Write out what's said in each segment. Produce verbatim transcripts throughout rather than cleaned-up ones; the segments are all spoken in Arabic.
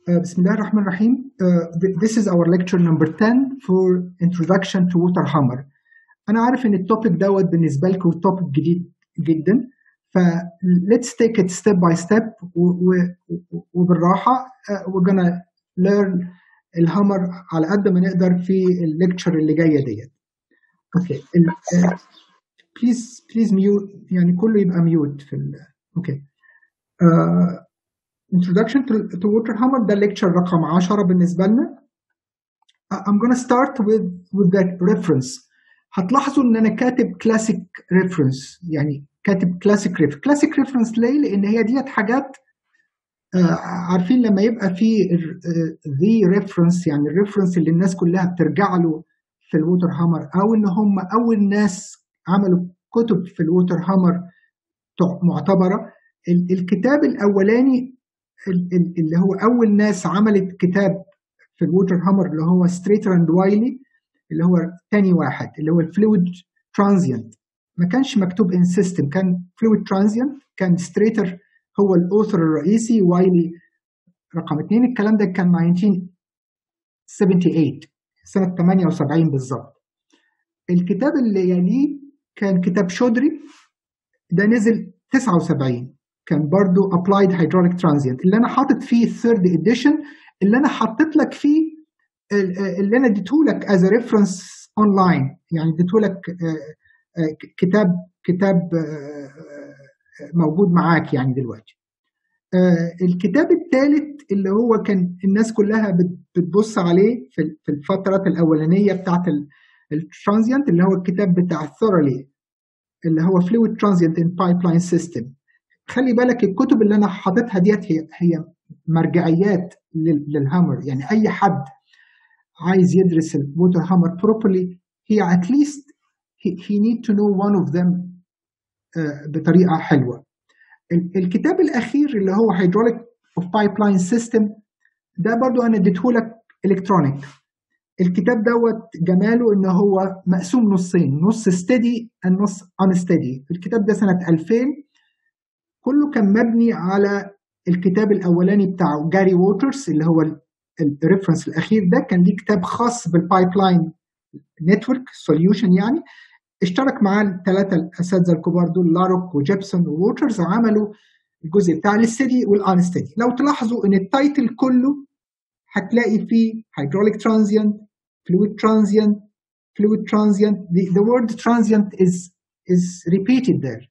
Uh, بسم الله الرحمن الرحيم. Uh, th- this is our lecture number ten for introduction to water hammer. أنا عارف إن التوبيك دوت بالنسبة لكم توبيك جديد جدا، ف let's take it step by step و- و- وبالراحة. uh, we're gonna learn الهامر على قد ما نقدر في الليكتشر اللي جاية ديت. اوكي okay. uh, please please mute، يعني كله يبقى mute في ال اوكي okay. uh, Introduction to, to water hammer ده lecture رقم عشرة بالنسبة لنا. I'm gonna start with with that reference. هتلاحظوا ان انا كاتب classic reference، يعني كاتب classic reference. classic reference ليه؟ لان هي ديت حاجات آه عارفين لما يبقى في the reference، يعني الريفرنس اللي الناس كلها بترجع له في الووتر هامر، او ان هم اول ناس عملوا كتب في الووتر هامر معتبرة. الكتاب الاولاني اللي هو أول ناس عملت كتاب في الووتر هامر اللي هو ستريتر اند وايلي، اللي هو تاني واحد اللي هو الفلويد ترانزيانت. ما كانش مكتوب ان سيستم، كان فلويد ترانزيانت، كان ستريتر هو الأوثر الرئيسي، وايلي رقم اثنين. الكلام ده كان ألف وتسعمية وثمانية وسبعين، سنة ثمانية وسبعين بالظبط. الكتاب اللي يليه كان كتاب شودري، ده نزل تسعة وسبعين، كان برضو applied hydraulic transient. اللي انا حاطط فيه third edition، اللي انا حطيت لك فيه اللي انا اديته لك as a reference online، يعني اديته لك كتاب كتاب موجود معاك يعني دلوقتي. الكتاب الثالث اللي هو كان الناس كلها بتبص عليه في الفترات الاولانيه بتاعت الترانزيانت، اللي هو الكتاب بتاع ثورلي اللي هو fluid transient in pipeline system. خلي بالك الكتب اللي انا حاططها ديت هي هي مرجعيات للهامر، يعني اي حد عايز يدرس الووتر هامر properly هي at least he, he need to know one of them uh, بطريقه حلوه. الكتاب الاخير اللي هو hydraulic of pipeline system ده برضو انا اديته لك الكترونيك. الكتاب دوت جماله ان هو مقسوم نصين، نص ستدي النص انستدي. الكتاب ده سنه ألفين، كله كان مبني على الكتاب الاولاني بتاع جاري ووترز اللي هو الريفرنس الاخير ده، كان ليه كتاب خاص بالبايبلاين نتورك سوليوشن. يعني اشترك معاه الثلاثه الاساتذه الكبار دول، لاروك وجيبسون ووترز، وعملوا الجزء بتاع الستدي والانستدي. لو تلاحظوا ان التايتل كله هتلاقي فيه hydraulic transient, fluid transient, fluid transient. The, the word transient is is repeated there.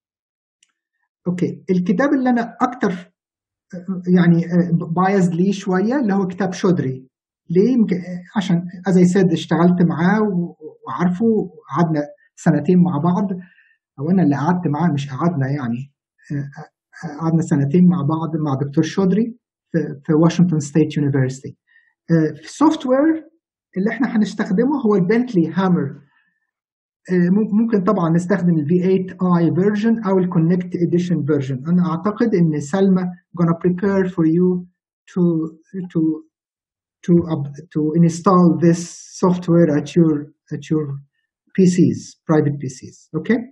اوكي، الكتاب اللي انا اكتر يعني بايزد ليه شويه اللي هو كتاب شودري. ليه؟ عشان as I said اشتغلت معاه وعارفه، قعدنا سنتين مع بعض، او انا اللي قعدت معاه مش قعدنا، يعني قعدنا سنتين مع بعض مع دكتور شودري في, في واشنطن ستيت يونيفرسيتي. في السوفت وير اللي احنا هنستخدمه هو البنتلي هامر. ممكن طبعا نستخدم ال في ثمانية اي version او ال Connect Edition version. انا اعتقد ان سلمى gonna prepare for you to to to to install this software at your at your بي سيز, private بي سيز. اوكي okay?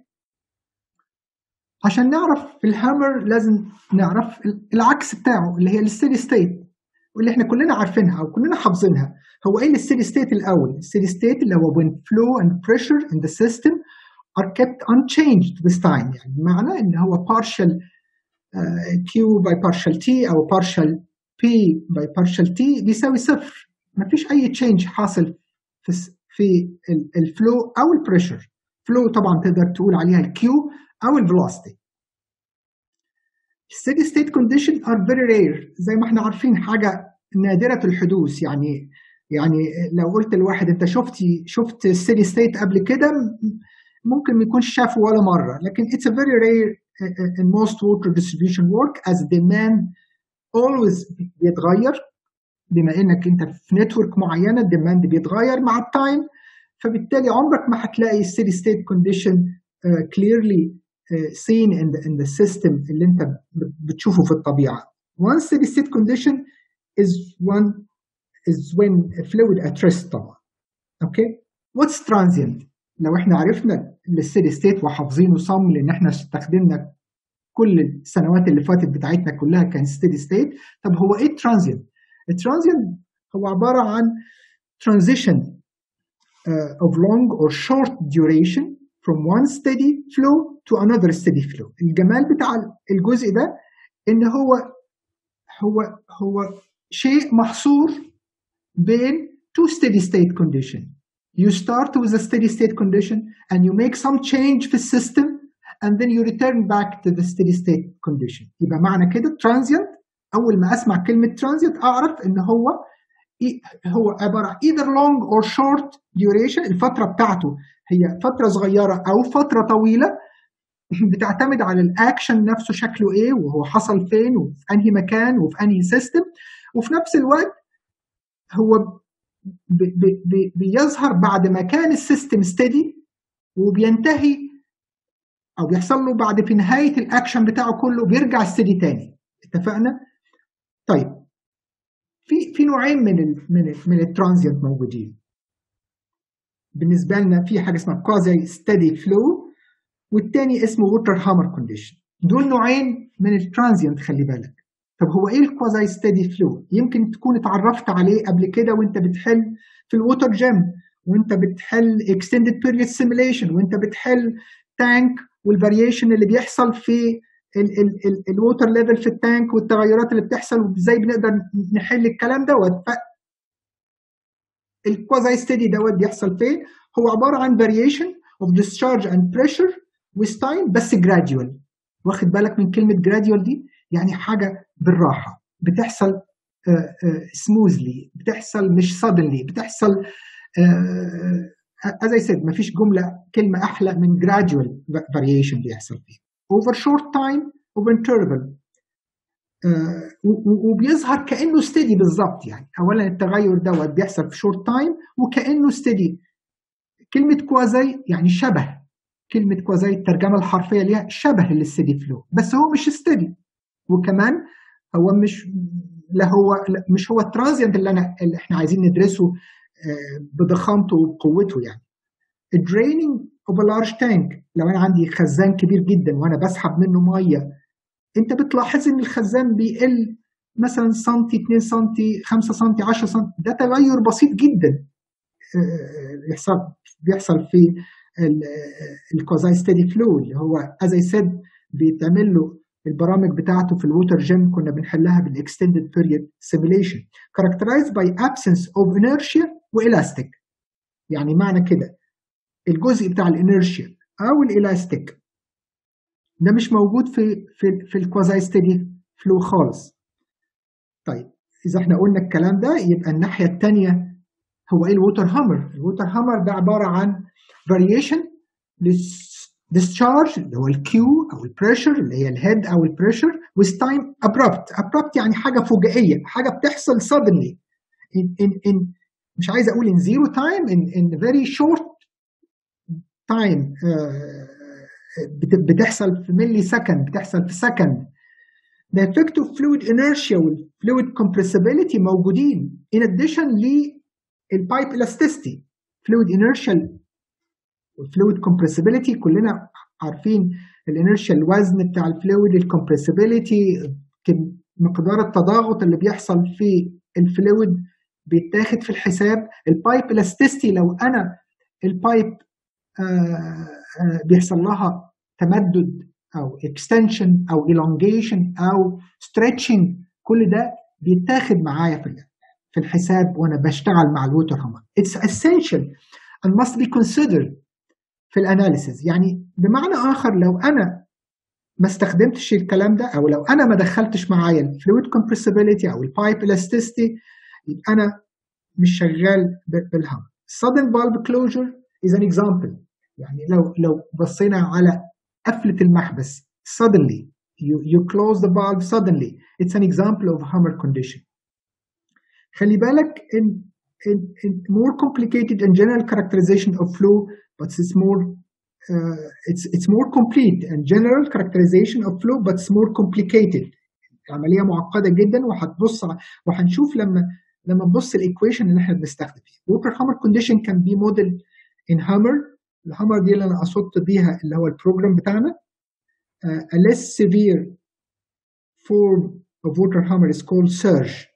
عشان نعرف في الهامر لازم نعرف العكس بتاعه اللي هي الستيدي ستيت، واللي احنا كلنا عارفينها وكلنا حافظينها. هو ايه الستيدي ستيت الاول؟ الستيدي ستيت اللي هو when flow and pressure in the system are kept unchanged this time، يعني بمعنى ان هو partial uh, Q by partial T او partial P by partial T بيساوي صفر، ما فيش اي change حاصل في في الفلو او البريشر. فلو طبعا تقدر تقول عليها الكيو او الفيلوسيتي. steady state condition are very rare، زي ما احنا عارفين حاجه نادره الحدوث. يعني يعني لو قلت لواحد انت شفتي شفت steady state قبل كده، ممكن ما يكونش شافه ولا مره. لكن it's a very rare in most water distribution work as demand always بيتغير. بما انك انت في نتورك معينه الديماند بيتغير مع التايم، فبالتالي عمرك ما هتلاقي steady state condition uh, clearly uh, seen in the, in the system اللي انت بتشوفه في الطبيعه. One steady state condition is one is when a fluid at rest طبعا. اوكي، what's transient؟ لو احنا عرفنا الستيدي ستيت وحافظينه صم، لان احنا استخدمنا كل السنوات اللي فاتت بتاعتنا كلها كان steady state. طب هو ايه transient؟ الترانزيانت هو عباره عن transition uh, of long or short duration from one steady flow to another steady flow. الجمال بتاع الجزء ده ان هو هو هو شيء محصور بين two steady state condition. You start with a steady state condition and you make some change في السيستم and then you return back to the steady state condition. يبقى معنى كده transient، أول ما أسمع كلمة transient أعرف إن هو هو عبارة عن either long or short duration. الفترة بتاعته هي فترة صغيرة أو فترة طويلة، بتعتمد على الأكشن نفسه شكله إيه وهو حصل فين وفي أنهي مكان وفي أنهي سيستم، وفي نفس الوقت هو بي بي بيظهر بعد ما كان السيستم ستيدي وبينتهي او بيحصل له بعد في نهايه الاكشن بتاعه كله بيرجع ستيدي تاني. اتفقنا؟ طيب في في نوعين من ال من ال من الترانزيانت موجودين بالنسبه لنا. في حاجه اسمها كوازي ستيدي فلو والتاني اسمه ووتر هامر كونديشن. دول نوعين من الترانزيانت خلي بالك. طب هو ايه الكوازي ستيدي فلو؟ يمكن تكون اتعرفت عليه قبل كده وانت بتحل في الووتر جيم، وانت بتحل اكستندد بيريود سيميليشن، وانت بتحل تانك والفاريشن اللي بيحصل في الووتر ليفل في التانك والتغيرات اللي بتحصل وازاي بنقدر نحل الكلام دوت. الكوازي ستيدي دوت بيحصل فين؟ هو عباره عن variation of discharge and pressure with time بس gradual. واخد بالك من كلمه gradual دي؟ يعني حاجه بالراحه بتحصل سموزلي، بتحصل مش suddenly، بتحصل as I said مفيش جمله كلمه احلى من gradual variation بيحصل فيه over short time over interval. وبيظهر كانه steady بالظبط. يعني اولا التغير دوت بيحصل في short time وكانه steady. كلمه كوازي يعني شبه، كلمه كوازي الترجمه الحرفيه ليها شبه الستيدي فلو، بس هو مش steady، وكمان هو مش لا هو لا مش هو الترانزيانت اللي انا اللي احنا عايزين ندرسه بضخامته وبقوته. يعني الدريننج اوف ا لارج تانك، لو انا عندي خزان كبير جدا وانا بسحب منه ميه، انت بتلاحظ ان الخزان بيقل مثلا سنتي، اتنين سنتي، خمسة سنتي، عشرة سنتي. ده تغير بسيط جدا بيحصل بيحصل في الكوازي ستيدي فلو اللي هو as I said بيتعمل له البرامج بتاعته في الووتر جيم كنا بنحلها بالاكستندد بيريود سيميليشن. characterized by absence of inertia والاستيك. يعني معنى كده الجزء بتاع الانيرشيا او الالاستيك ده مش موجود في في في الكوازي ستيدي فلو خالص. طيب اذا احنا قلنا الكلام ده يبقى الناحيه الثانيه هو ايه الووتر هامر؟ الووتر هامر ده عباره عن variation discharge اللي هو الكيو او البريشر اللي هي الهيد او البريشر with time abrupt. abrupt يعني حاجه فجائيه، حاجه بتحصل suddenly in, in, in مش عايز اقول in zero time in, in very short time. uh, بتحصل في ملي سكند، بتحصل في سكند. The effect of fluid inertia وال fluid compressibility موجودين in addition للpipe elasticity. fluid inertia والfluid compressibility كلنا عارفين الانيرشيا الوزن بتاع الفلويد، الكمبرسيبيليتي مقدار التضاغط اللي بيحصل في الفلويد بيتاخد في الحساب. البايب elasticity لو انا البايب بيحصل لها تمدد او extension او elongation او stretching، كل ده بيتاخد معايا في في الحساب وانا بشتغل مع الووتر هامر. It's essential and must be considered في الاناليسيز. يعني بمعنى اخر لو انا ما استخدمتش الكلام ده او لو انا ما دخلتش معايا الفلويد كومبرسيبيليتي او البايب elasticity يبقى انا مش شغال بالهامر. sudden valve closure is an example. يعني لو لو بصينا على قفلة المحبس suddenly you you close the valve suddenly, it's an example of hammer condition. خلي بالك in, in, in more complicated and general characterization of flow, but it's more uh, it's it's more complete and general characterization of flow but it's more complicated. عملية معقدة جدا، وهتبص وهنشوف لما لما نبص الايكويشن اللي احنا بنستخدم فيه. water hammer condition can be modeled in hammer. الهامر دي اللي انا قصدت بيها اللي هو البروجرام بتاعنا. uh, a less severe form of water hammer is called surge.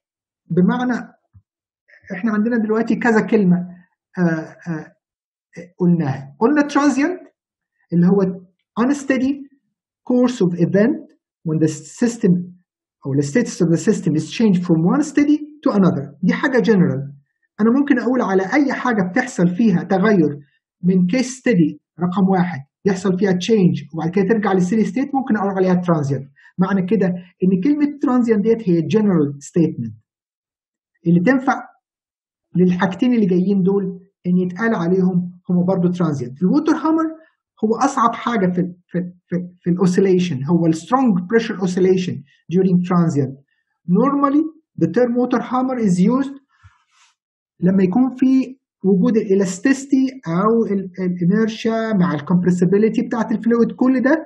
بمعنى احنا عندنا دلوقتي كذا كلمه آآ آآ قلناها. قلنا transient اللي هو unsteady course of event when the system or the status of the system is changed from one steady to another. دي حاجه general. انا ممكن اقول على اي حاجه بتحصل فيها تغير من case steady رقم واحد يحصل فيها change وبعد كده ترجع للsteady state، ممكن اقول عليها transient. معنى كده ان كلمه transient ديت هي general statement اللي تنفع للحاجتين اللي جايين دول ان يتقال عليهم هم برضه ترانزيانت. الووتر هامر هو اصعب حاجه في في في, في الاوسيليشن، هو السترونج بريشر اوسيليشن during transient. Normally the term water hammer is used لما يكون في وجود الالاستيستي او الانيرشيا مع الكمبرسيبيليتي بتاعت الفلويد، كل ده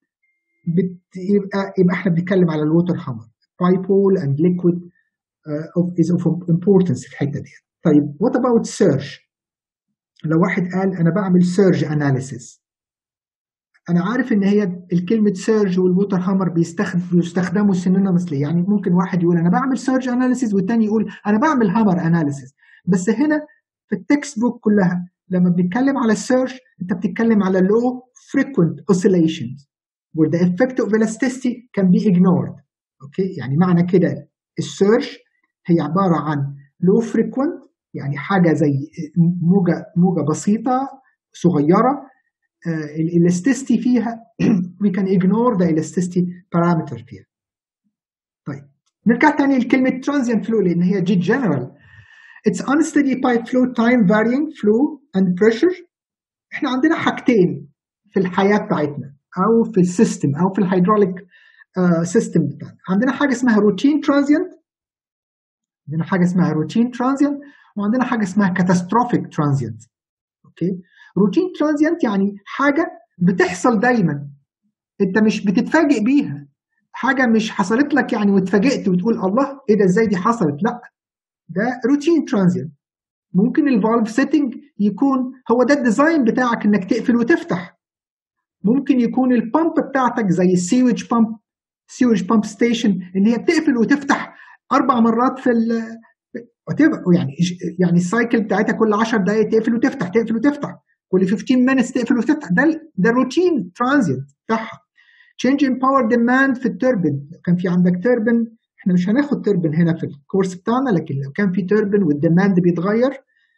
يبقى يبقى احنا بنتكلم على الووتر هامر. بايبول اند ليكويد of is of importance في الحته دي. طيب what about surge؟ لو واحد قال انا بعمل surge analysis، انا عارف ان هي الكلمه surge والووتر هامر بيستخدم بيستخدموا synonymously، يعني ممكن واحد يقول انا بعمل surge analysis والتاني يقول انا بعمل hammer analysis. بس هنا في التكست بوك كلها لما بنتكلم على surge انت بتتكلم على low frequent oscillations where the effect of elasticity can be ignored. اوكي، يعني معنى كده السيرج هي عباره عن low frequent، يعني حاجه زي موجه موجه بسيطه صغيره الالاستيستي فيها we can ignore the elasticity parameter فيها. طيب نرجع تاني لكلمه transient flow لان هي جيت general. It's unsteady pipe flow time varying flow and pressure. احنا عندنا حاجتين في الحياه بتاعتنا او في السيستم او في الهيدروليك سيستم uh, بتاعنا. عندنا حاجه اسمها روتين ترانزيانت، عندنا حاجه اسمها روتين ترانزيانت وعندنا حاجه اسمها كاتاستروفيك ترانزيانت. اوكي، روتين ترانزيانت يعني حاجه بتحصل دايما، انت مش بتتفاجئ بيها، حاجه مش حصلت لك يعني واتفاجئت وتقول الله ايه ده ازاي دي حصلت، لا ده روتين ترانزيانت. ممكن الفالف سيتنج يكون هو ده الديزاين بتاعك انك تقفل وتفتح، ممكن يكون البامب بتاعتك زي السيوج بامب سيوج بامب ستيشن ان هي بتقفل وتفتح اربع مرات في ال يعني يعني السايكل بتاعتها كل عشر دقائق تقفل وتفتح تقفل وتفتح، كل خمستاشر minutes تقفل وتفتح، ده ده روتين ترانزيت بتاعها. change in power demand في التوربين، لو كان في عندك توربين، احنا مش هناخد توربين هنا في الكورس بتاعنا، لكن لو كان في توربين والديماند بيتغير،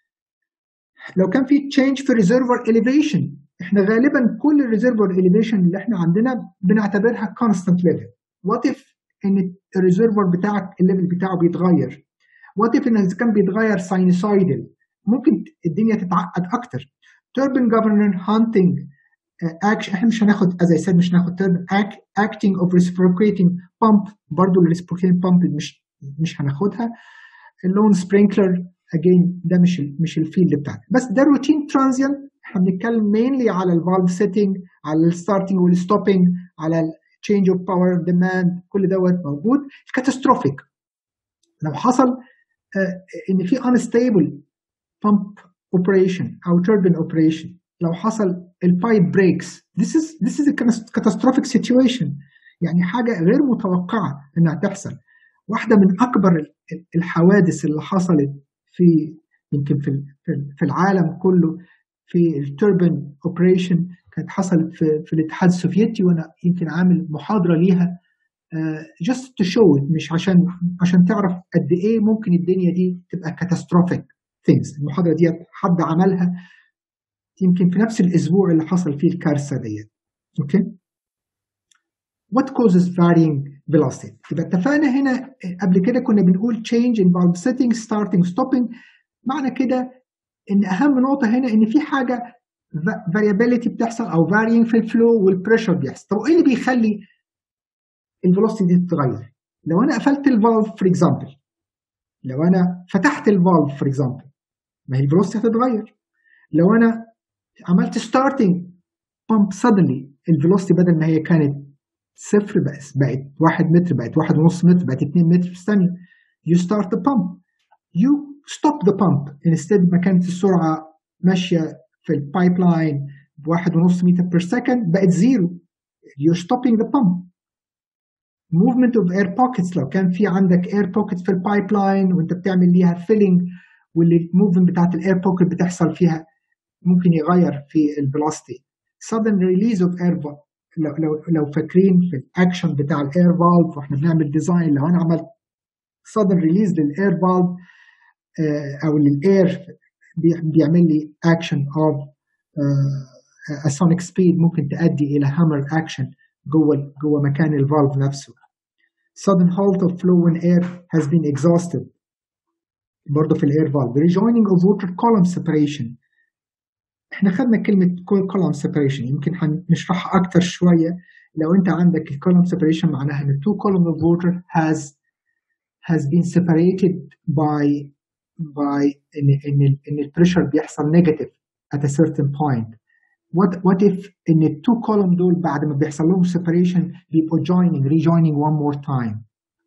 لو كان في change في reservoir elevation، احنا غالبا كل الريزرفوار elevation اللي احنا عندنا بنعتبرها constant level. what if ان الريزرفوار بتاعك الليفل بتاعه بيتغير؟ what if ان اذا كان بيتغير sinusoidal ممكن الدنيا تتعقد اكتر. turbine governor hunting اكشن، احنا مش هناخد as I said مش هناخد turbine acting of reciprocating pump، برضه ال reciprocating pump مش مش هناخدها. اللون سبرينكلر اجين ده مش مش الفيلد بتاعنا، بس ده روتين ترانزيانت. احنا بنتكلم مينلي على الفالف سيتنج، على الستارتنج والستوبنج، على التشينج اوف باور ديماند، كل دوت موجود. الكاتاستروفيك لو حصل آه ان في unstable pump operation او turbine operation، لو حصل البايب بريكس، this is this is a catastrophic situation، يعني حاجه غير متوقعه انها تحصل. واحده من اكبر الحوادث اللي حصلت في يمكن في في العالم كله في التوربين اوبريشن كانت حصلت في في الاتحاد السوفيتي، وانا يمكن عامل محاضره ليها just to show it، مش عشان عشان تعرف قد ايه ممكن الدنيا دي تبقى catastrophic things. المحاضره دي حد عملها يمكن في نفس الاسبوع اللي حصل فيه الكارثه ديت. اوكي، what causes varying velocity؟ يبقى اتفقنا هنا قبل كده كنا بنقول change in valve setting starting stopping، معنى كده ان اهم نقطه هنا ان في حاجه variability بتحصل او varying في الفلو والبريشر بيحصل. طب ايه اللي بيخلي الفيلوسيتي دي تتغير؟ لو انا قفلت الفالف فور اكزامبل، لو انا فتحت الفالف فور اكزامبل، ما هي الفيلوسيتي هتتغير. لو انا عملت starting pump suddenly الفيلوسيتي بدل ما هي كانت صفر بقت بقت واحد متر، بقت واحد ونص متر، بقت اتنين متر في الثانية. You start the pump. You stop the pump. instead ما كانت السرعة ماشية في البايب لاين بواحد ونص متر per second بقت زيرو. You're stopping the pump. movement of air pockets، لو كان في عندك air pockets في البايب لاين وانت بتعمل ليها filling والموفمنت بتاعت الاير بوكيت بتحصل فيها ممكن يغير في الفيلوسيتي. sudden release of air valve، لو لو لو فاكرين في الاكشن بتاع الاير فالف واحنا بنعمل ديزاين، لو انا عملت sudden release للاير فالف او للاير بيعمل لي اكشن اوف a sonic speed ممكن تؤدي الى hammer action جوه جوه مكان الفالف نفسه. sudden halt of flow when air has been exhausted برضه في الاير فالف. rejoining of water column separation، احنا خدنا كلمه column separation يمكن هنشرحها اكتر شويه. لو انت عندك الكولوم separation معناها ان two column of water has has been separated by by ان ان ان البريشر بيحصل negative at a certain point. what what if ان التو column دول بعد ما بيحصل لهم separation بيبقوا joining rejoining one more time.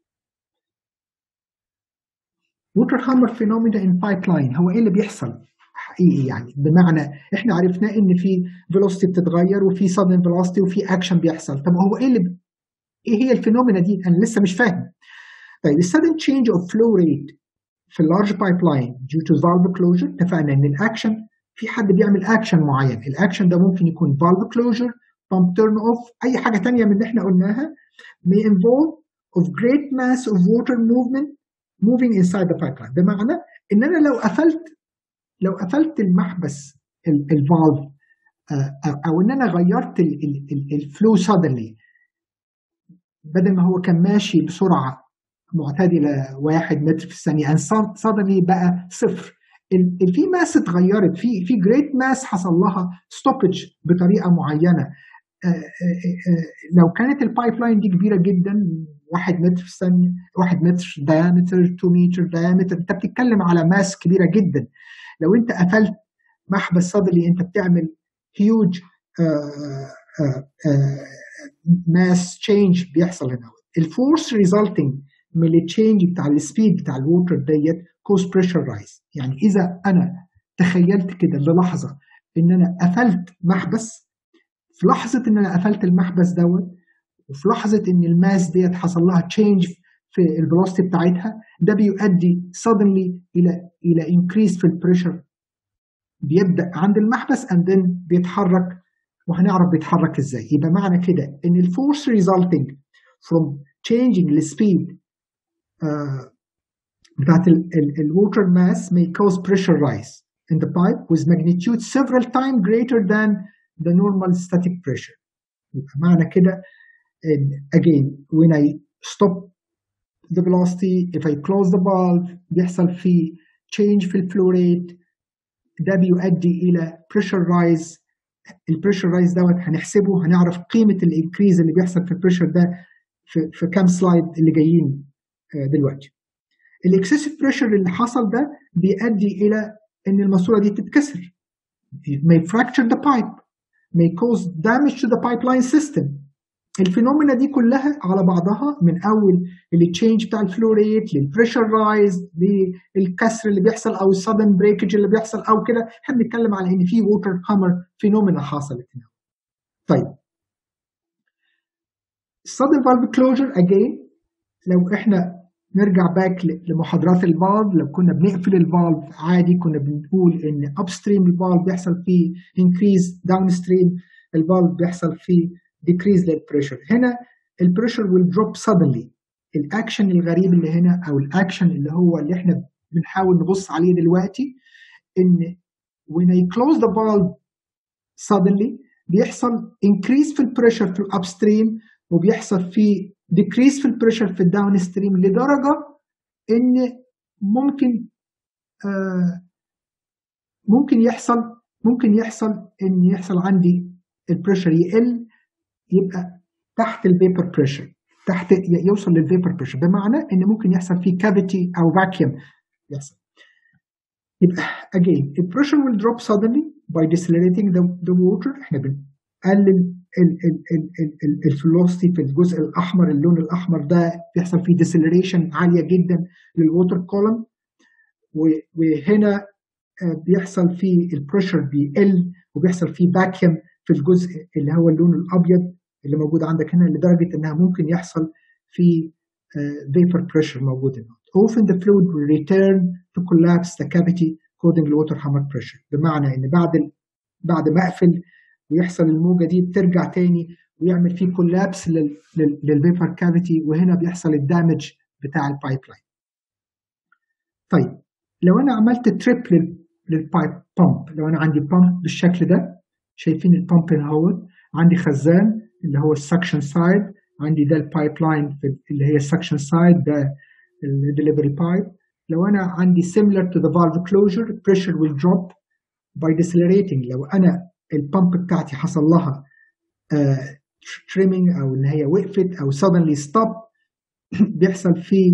water hammer phenomena in pipeline، هو ايه اللي بيحصل حقيقي؟ يعني بمعنى احنا عرفنا ان في velocity بتتغير وفي sudden velocity وفي action بيحصل. طب هو ايه اللي ايه هي الفينومينا دي؟ انا لسه مش فاهم. طيب sudden change of flow rate في اللارج pipeline due to valve closure، اتفقنا ان الاكشن في حد بيعمل اكشن معين، الاكشن ده ممكن يكون valve closure، pump turn off، اي حاجه ثانيه من اللي احنا قلناها. may involve of great mass of water movement moving inside the pipeline، بمعنى ان انا لو قفلت لو قفلت المحبس الفالف او ان انا غيرت الفلو suddenly، بدل ما هو كان ماشي بسرعه معتدله واحد متر في الثانيه and suddenly بقى صفر، في ماس اتغيرت، في في جريت ماس حصل لها ستوبج بطريقه معينه. لو كانت البايب لاين دي كبيره جدا واحد متر في الثانيه، واحد متر diameter two meter diameter، انت بتتكلم على ماس كبيره جدا. لو انت قفلت محبس suddenly انت بتعمل huge ماس تشينج بيحصل هنا. الفورس resulting من التشينج بتاع السبيد بتاع الووتر ديت cause pressure rise. يعني اذا انا تخيلت كده للحظه ان انا قفلت محبس، في لحظه ان انا قفلت المحبس دوت وفي لحظه ان الماس ديت حصل لها تشينج في الفيلوسيتي بتاعتها، ده بيؤدي suddenly الى الى increase في البريشر بيبدا عند المحبس and then بيتحرك، وهنعرف بيتحرك ازاي. يبقى معنى كده ان الفورس resulting from changing the speed uh, بتاعت الووتر ماس may cause pressure rise in the pipe with magnitude several times greater than the normal static pressure. يبقى معنى كده again when I stop the velocity if I close the valve بيحصل في change في الفلو ريت، ده بيؤدي الى pressure rise. البريشر رايز دوت هنحسبه، هنعرف قيمه الانكريز اللي بيحصل في البريشر ده في, في كام سلايد اللي جايين دلوقتي. الاكسسيف بريشر اللي حصل ده بيؤدي الى ان الماسوره دي تتكسر. may fracture the pipe may cause damage to the pipeline system. الفينومينا دي كلها على بعضها من اول التشينج بتاع الفلو ريت للبريشر رايز للكسر اللي بيحصل او السادن بريكج اللي بيحصل او كده، احنا بنتكلم على ان في ووتر هامر فينومينا حصلت هنا. طيب السادن فالف كلوجر اجين، لو احنا نرجع باك لمحاضرات الفالف، لو كنا بنقفل الفالف عادي كنا بنقول ان اب ستريم الفالف بيحصل فيه انكريز، داون ستريم الفالف بيحصل فيه decrease للبريشر. هنا البريشر will drop suddenly. الاكشن الغريب اللي هنا او الاكشن اللي هو اللي احنا بنحاول نبص عليه دلوقتي ان when I close the valve suddenly بيحصل increase في البريشر في الابستريم وبيحصل في decrease في البريشر في الداون ستريم لدرجه ان ممكن آه ممكن يحصل ممكن يحصل ان يحصل عندي البريشر يقل يبقى تحت الفيبر بريشر، تحت يوصل للفيبر بريشر، بمعنى ان ممكن يحصل فيه كافيتي او فاكيوم يحصل. يبقى again the pressure will drop suddenly by decelerating the, the water. احنا بنقلل الفلوسيتي في الجزء الاحمر، اللون الاحمر ده بيحصل فيه deceleration عاليه جدا للووتر كولوم، وهنا بيحصل فيه البريشر بيقل وبيحصل فيه فاكيوم في الجزء اللي هو اللون الابيض اللي موجود عندك هنا، لدرجه انها ممكن يحصل في uh, vapor pressure موجود هنا. Often the fluid will return to collapse the cavity causing water hammer pressure. بمعنى ان بعد ال... بعد ما اقفل ويحصل الموجه دي بترجع تاني ويعمل فيه كولابس لل... لل... للفيبر كافيتي، وهنا بيحصل الدامج بتاع البايب لاين. طيب لو انا عملت تريب لل... للبايب بامب، لو انا عندي بامب بالشكل ده، شايفين البامب هنا اهو، عندي خزان اللي هو السكشن سايد، عندي ده البايب لاين اللي هي السكشن سايد، ده الدليفري بايب. لو انا عندي similar to the valve closure pressure will drop by decelerating. لو انا البامب بتاعتي حصل لها uh, trimming او ان هي وقفت او suddenly stop، بيحصل فيه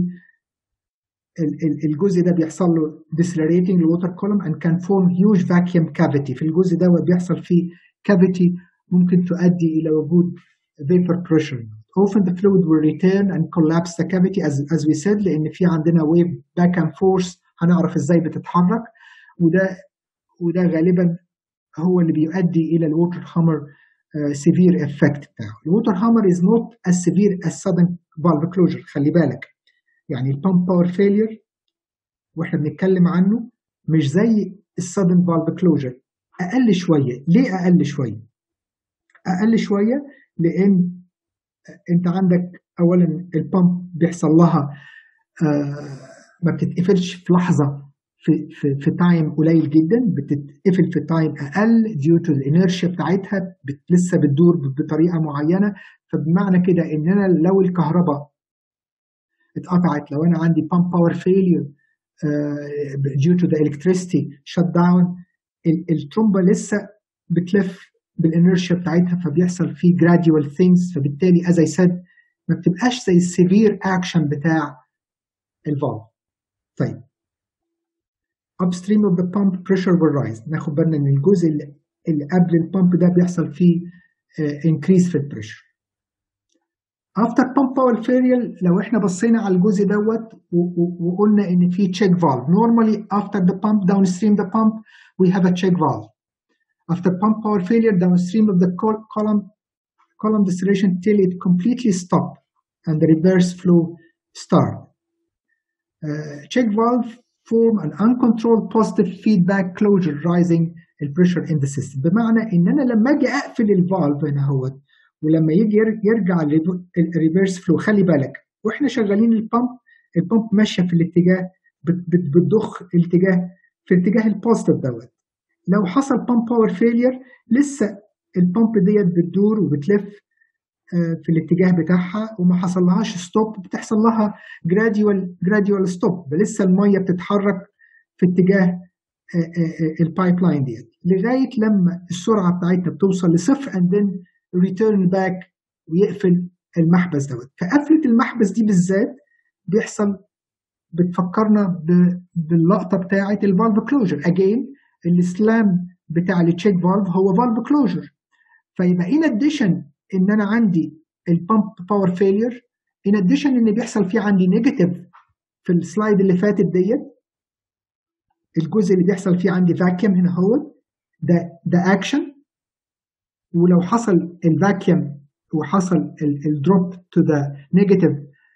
الجزء ده بيحصل له decelerating الووتر column and can form huge vacuum cavity. في الجزء ده بيحصل فيه cavity ممكن تؤدي الى وجود vapor pressure. Often the fluid will return and collapse the cavity as as we said، لان في عندنا wave back and forth هنعرف ازاي بتتحرك، وده وده غالبا هو اللي بيؤدي الى الووتر هامر severe effect بتاعه. الووتر هامر is not as severe as sudden valve closure. خلي بالك يعني البامب باور فيلير واحنا بنتكلم عنه مش زي السادن فالف كلوجر، اقل شويه. ليه اقل شويه؟ اقل شويه لان انت عندك اولا البامب بيحصل لها آه ما بتتقفلش في لحظه، في في في تايم قليل جدا، بتتقفل في تايم اقل ديو تو الانيرشيا بتاعتها، بت لسه بتدور بطريقه معينه. فبمعنى كده ان انا لو الكهرباء اتقطعت، لو انا عندي pump power failure uh, due to the electricity shut down، الترومبه لسه بتلف بالانرشيا بتاعتها، فبيحصل فيه gradual things، فبالتالي as I said ما بتبقاش زي السيفير اكشن بتاع الفالف. طيب upstream of the pump pressure will rise. ناخد بالنا ان الجزء اللي قبل البامب ده بيحصل فيه uh, increase في البريشر. after pump power failure لو احنا بصينا على الجزء دوت وقلنا ان في check valve. normally after the pump downstream the pump we have a check valve. after pump power failure downstream of the column column distillation till it completely stop and the reverse flow start. Uh, check valve form an uncontrolled positive feedback closure rising the pressure in the system. بمعنى ان انا لما اجي اقفل الفالف هنا اهوت ولما يجي يرجع الريفيرس فلو، خلي بالك واحنا شغالين البامب، البامب ماشيه في الاتجاه، بتضخ الاتجاه في اتجاه البوزيتيف دوت. لو حصل بامب باور فيلير لسه البامب ديت بتدور وبتلف في الاتجاه بتاعها وما حصلهاش ستوب، بتحصل لها جراديوال جراديوال ستوب، لسه الميه بتتحرك في اتجاه البايب لاين ديت لغايه لما السرعه بتاعتها بتوصل لصفر and then return back ويقفل المحبس دوت. فقفله المحبس دي بالذات بيحصل بتفكرنا باللقطه بتاعه الفالف كلوجر. اجين السلام بتاع التشيك فالف هو فالف كلوجر. فيبقى in addition ان انا عندي البامب باور فيلير، in addition ان بيحصل فيه عندي نيجاتيف في السلايد اللي فاتت ديت، الجزء اللي بيحصل فيه عندي فاكيوم هنا هو ده ده اكشن. ولو حصل الفاكيوم وحصل الدروب تو ذا نيجاتيف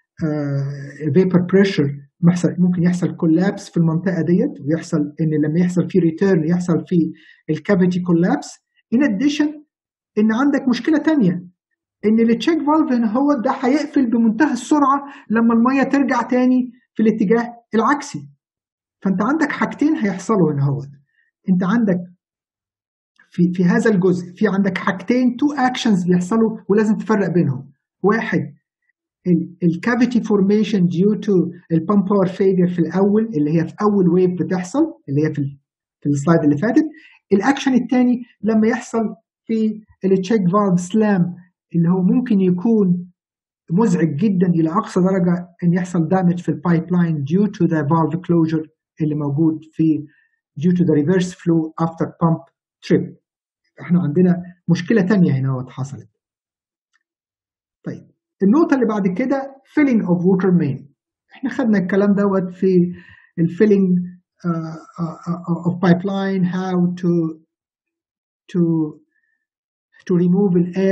فيبر بريشر ممكن يحصل كولابس في المنطقه ديت، ويحصل ان لما يحصل فيه ريتيرن يحصل فيه الكافيتي كولابس. ان اديشن ان عندك مشكله ثانيه ان التشيك فالف هنا هو ده هيقفل بمنتهى السرعه لما الميه ترجع تاني في الاتجاه العكسي. فانت عندك حاجتين هيحصلوا هنا هو، انت عندك في في هذا الجزء في عندك حاجتين تو اكشنز بيحصلوا ولازم تفرق بينهم. واحد الكافيتي فورميشن ديو تو البامب باور فيلير في الاول اللي هي في اول ويف بتحصل اللي هي في في السلايد اللي فاتت. الاكشن الثاني لما يحصل في التشيك فالف سلام اللي هو ممكن يكون مزعج جدا الى اقصى درجه ان يحصل دامج في البايب لاين due to the valve closure اللي موجود في due to the reverse flow after pump trip. احنا عندنا مشكله ثانيه هنا وقت حصلت. طيب النقطه اللي بعد كده filling of water main. احنا خدنا الكلام دوت في الفيلينج uh, uh, of pipeline, how to to to remove the air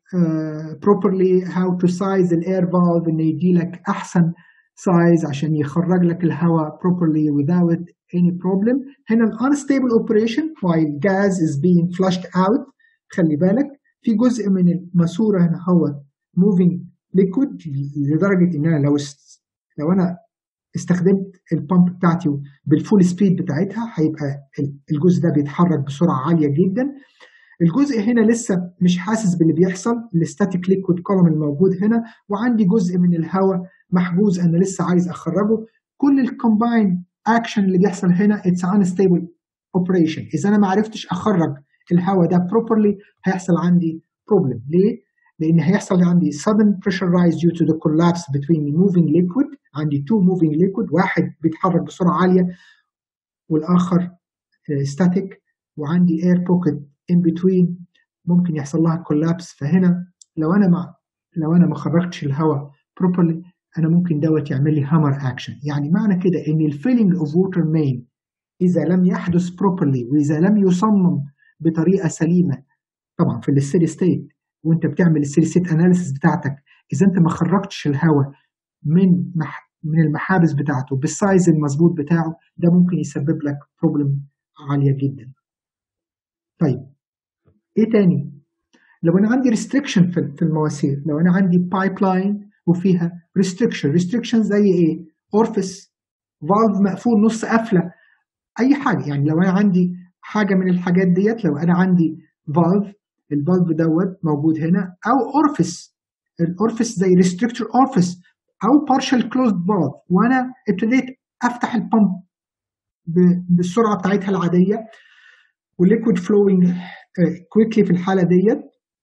uh, properly how to size the air valve إنه يدي لك أحسن size عشان يخرج لك الهواء properly without any problem. هنا ال unstable operation while gas is being flushed out. خلي بالك في جزء من الماسورة هنا هو moving liquid لدرجة إن أنا لو لو أنا استخدمت البامب بتاعتي بالفول سبيد بتاعتها هيبقى الجزء ده بيتحرك بسرعة عالية جدا. الجزء هنا لسه مش حاسس باللي بيحصل، الستاتيك ليكويد كولوم الموجود هنا، وعندي جزء من الهواء محجوز انا لسه عايز اخرجه. كل الكومباين اكشن اللي بيحصل هنا اتس انستيبل اوبريشن. اذا انا ما عرفتش اخرج الهواء ده بروبرلي هيحصل عندي بروبلم. ليه؟ لان هيحصل عندي sudden pressure rise due to the collapse between moving liquid. عندي two moving liquid، واحد بيتحرك بسرعه عاليه والاخر static، وعندي air pocket in between ممكن يحصل لها collapse. فهنا لو انا ما لو انا ما خرجتش الهواء properly انا ممكن دوت يعمل لي hammer action. يعني معنى كده ان الفيلينج اوف ووتر مين اذا لم يحدث properly واذا لم يصمم بطريقه سليمه، طبعا في الستيدي ستيت وانت بتعمل الستيدي ستيت اناليسيس بتاعتك، اذا انت ما خرجتش الهواء من مح من المحابس بتاعته بالسايز المظبوط بتاعه، ده ممكن يسبب لك بروبلم عاليه جدا. طيب ايه تاني؟ لو انا عندي ريستريكشن في المواسير، لو انا عندي بايب لاين وفيها ريستريكشن، ريستريكشن زي ايه؟ اورفيس، فالف مقفول نص قفله، اي حاجه. يعني لو انا عندي حاجه من الحاجات ديت، لو انا عندي فالف، الفالف دوت موجود هنا، او اورفيس، الاورفيس زي ريستريكتور اورفيس او بارشال كلوزد فالف، وانا ابتديت افتح البامب بالسرعه بتاعتها العاديه والليكويد فلوينج كويكلي في الحاله ديت،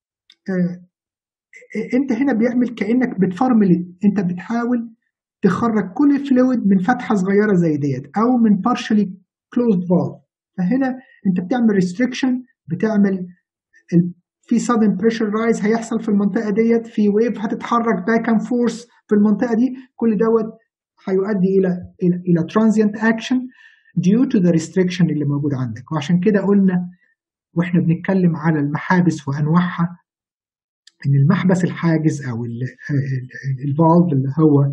انت هنا بيعمل كانك بتفرمل، انت بتحاول تخرج كل الفلويد من فتحه صغيره زي ديت او من partially closed valve. فهنا انت بتعمل ريستريكشن، بتعمل في sudden pressure rise هيحصل في المنطقه ديت، في ويف هتتحرك back and forth في المنطقه دي، كل دوت هيؤدي الى الى الى transient action due to the restriction اللي موجود عندك. وعشان كده قلنا واحنا بنتكلم على المحابس وانواعها ان المحبس الحاجز او الفالف اللي هو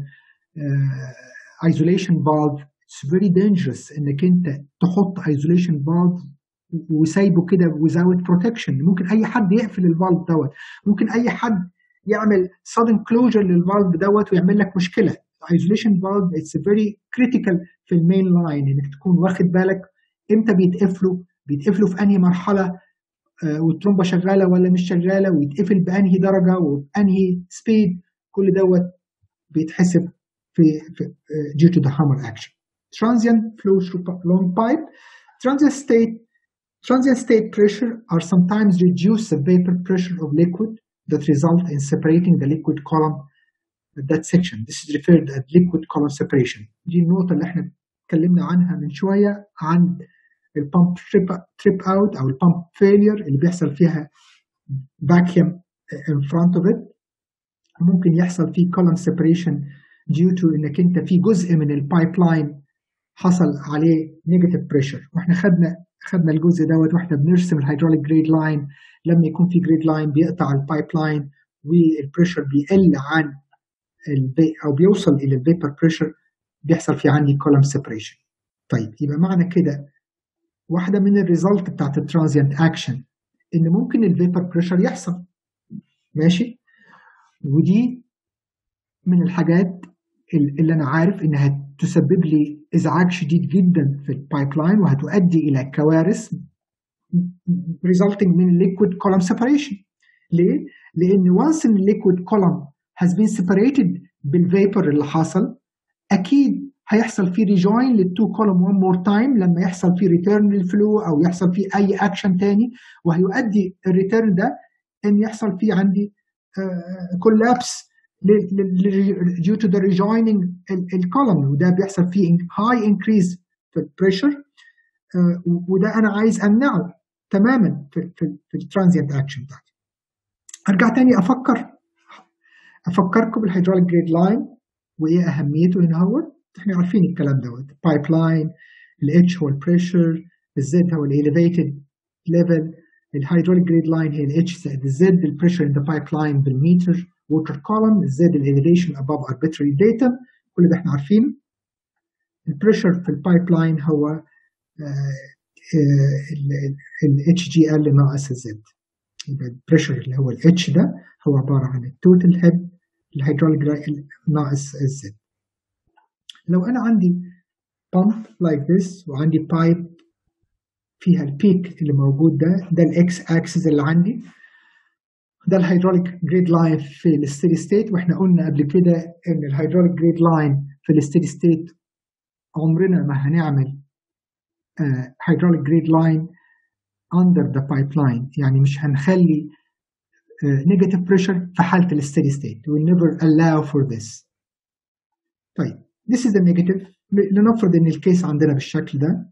ايزوليشن فالف اتس فيري دينجرس، انك انت تحط ايزوليشن فالف وسايبه كده without protection. ممكن اي حد يقفل الفالف دوت، ممكن اي حد يعمل sudden closure للفالف دوت ويعمل لك مشكله. ايزوليشن فالف اتس فيري كريتيكال في المين لاين، انك تكون واخد بالك امتى بيتقفلوا، بيتقفلوا في انهي مرحله، والترومبه شغاله ولا مش شغاله، ويتقفل بانهي درجه وبانهي سبيد. كل دوت بيتحسب في, في uh, due to the hammer action. Transient flow through long pipe. Transient state transient state pressure are sometimes reduce the vapor pressure of liquid that result in separating the liquid column at that section. This is referred as liquid column separation. دي النقطة اللي احنا اتكلمنا عنها من شوية عن البامب trip, trip out أو البامب failure اللي بيحصل فيها vacuum in front of it. ممكن يحصل فيه column separation due to انك انت في جزء من البايب لاين حصل عليه negative pressure. واحنا خدنا خدنا الجزء دوت واحنا بنرسم الهيدروليك جريد لاين. لما يكون في جريد لاين بيقطع البايب لاين والبريشر بيقل عن البي او بيوصل الى الفيبر بريشر، بيحصل في عندي column separation. طيب يبقى معنى كده واحده من الريزلت بتاعت الترانزيانت اكشن ان ممكن الفيبر بريشر يحصل، ماشي؟ ودي من الحاجات اللي انا عارف انها تسبب لي ازعاج شديد جدا في البايب لاين وهتؤدي الى كوارث resulting من liquid column separation. ليه؟ لان once the liquid column has been separated بالفيبر اللي حصل، اكيد هيحصل فيه rejoin للتو column one more time لما يحصل فيه return للفلو او يحصل فيه اي اكشن تاني، وهيؤدي الريتيرن ده ان يحصل فيه عندي uh, collapse due to the rejoining الكولوم، وده بيحصل فيه high increase في البريشر، وده انا عايز امنعه تماما في في, في الترانزيانت اكشن بتاعتي. ارجع تاني افكر افكركم بالهيدروليك جريد لاين وايه اهميته. هنا هو احنا عارفين الكلام دوت، بايب لاين، الاتش هو البريشر، الزد هو الاليفيتد ليفل، الهيدروليك جريد لاين هي الاتش زائد الزد، البريشر ان ذا بايب لاين بالمتر ووتر كولوم، الزد الاليفيشن اباف arbitrary data، كل ده احنا عارفينه. البريشر في البايب لاين هو الاتش جي ال ناقص الزد. يبقى البريشر اللي هو الاتش ده هو عباره عن التوتال هيد الهيدروليك ناقص الزد. لو انا عندي pump like this وعندي بايب فيها البيك اللي موجود ده ده الاكس اكسس اللي عندي، ده الهيدروليك جريد لاين في الستيدي ستيت. واحنا قلنا قبل كده ان الهيدروليك جريد لاين في الستيدي ستيت عمرنا ما هنعمل هيدروليك جريد لاين under the pipeline، يعني مش هنخلي نيجاتيف uh, بريشر في حاله الستيدي ستيت. we never allow for this. طيب this is the negative. لنفرض ان الكيس عندنا بالشكل ده.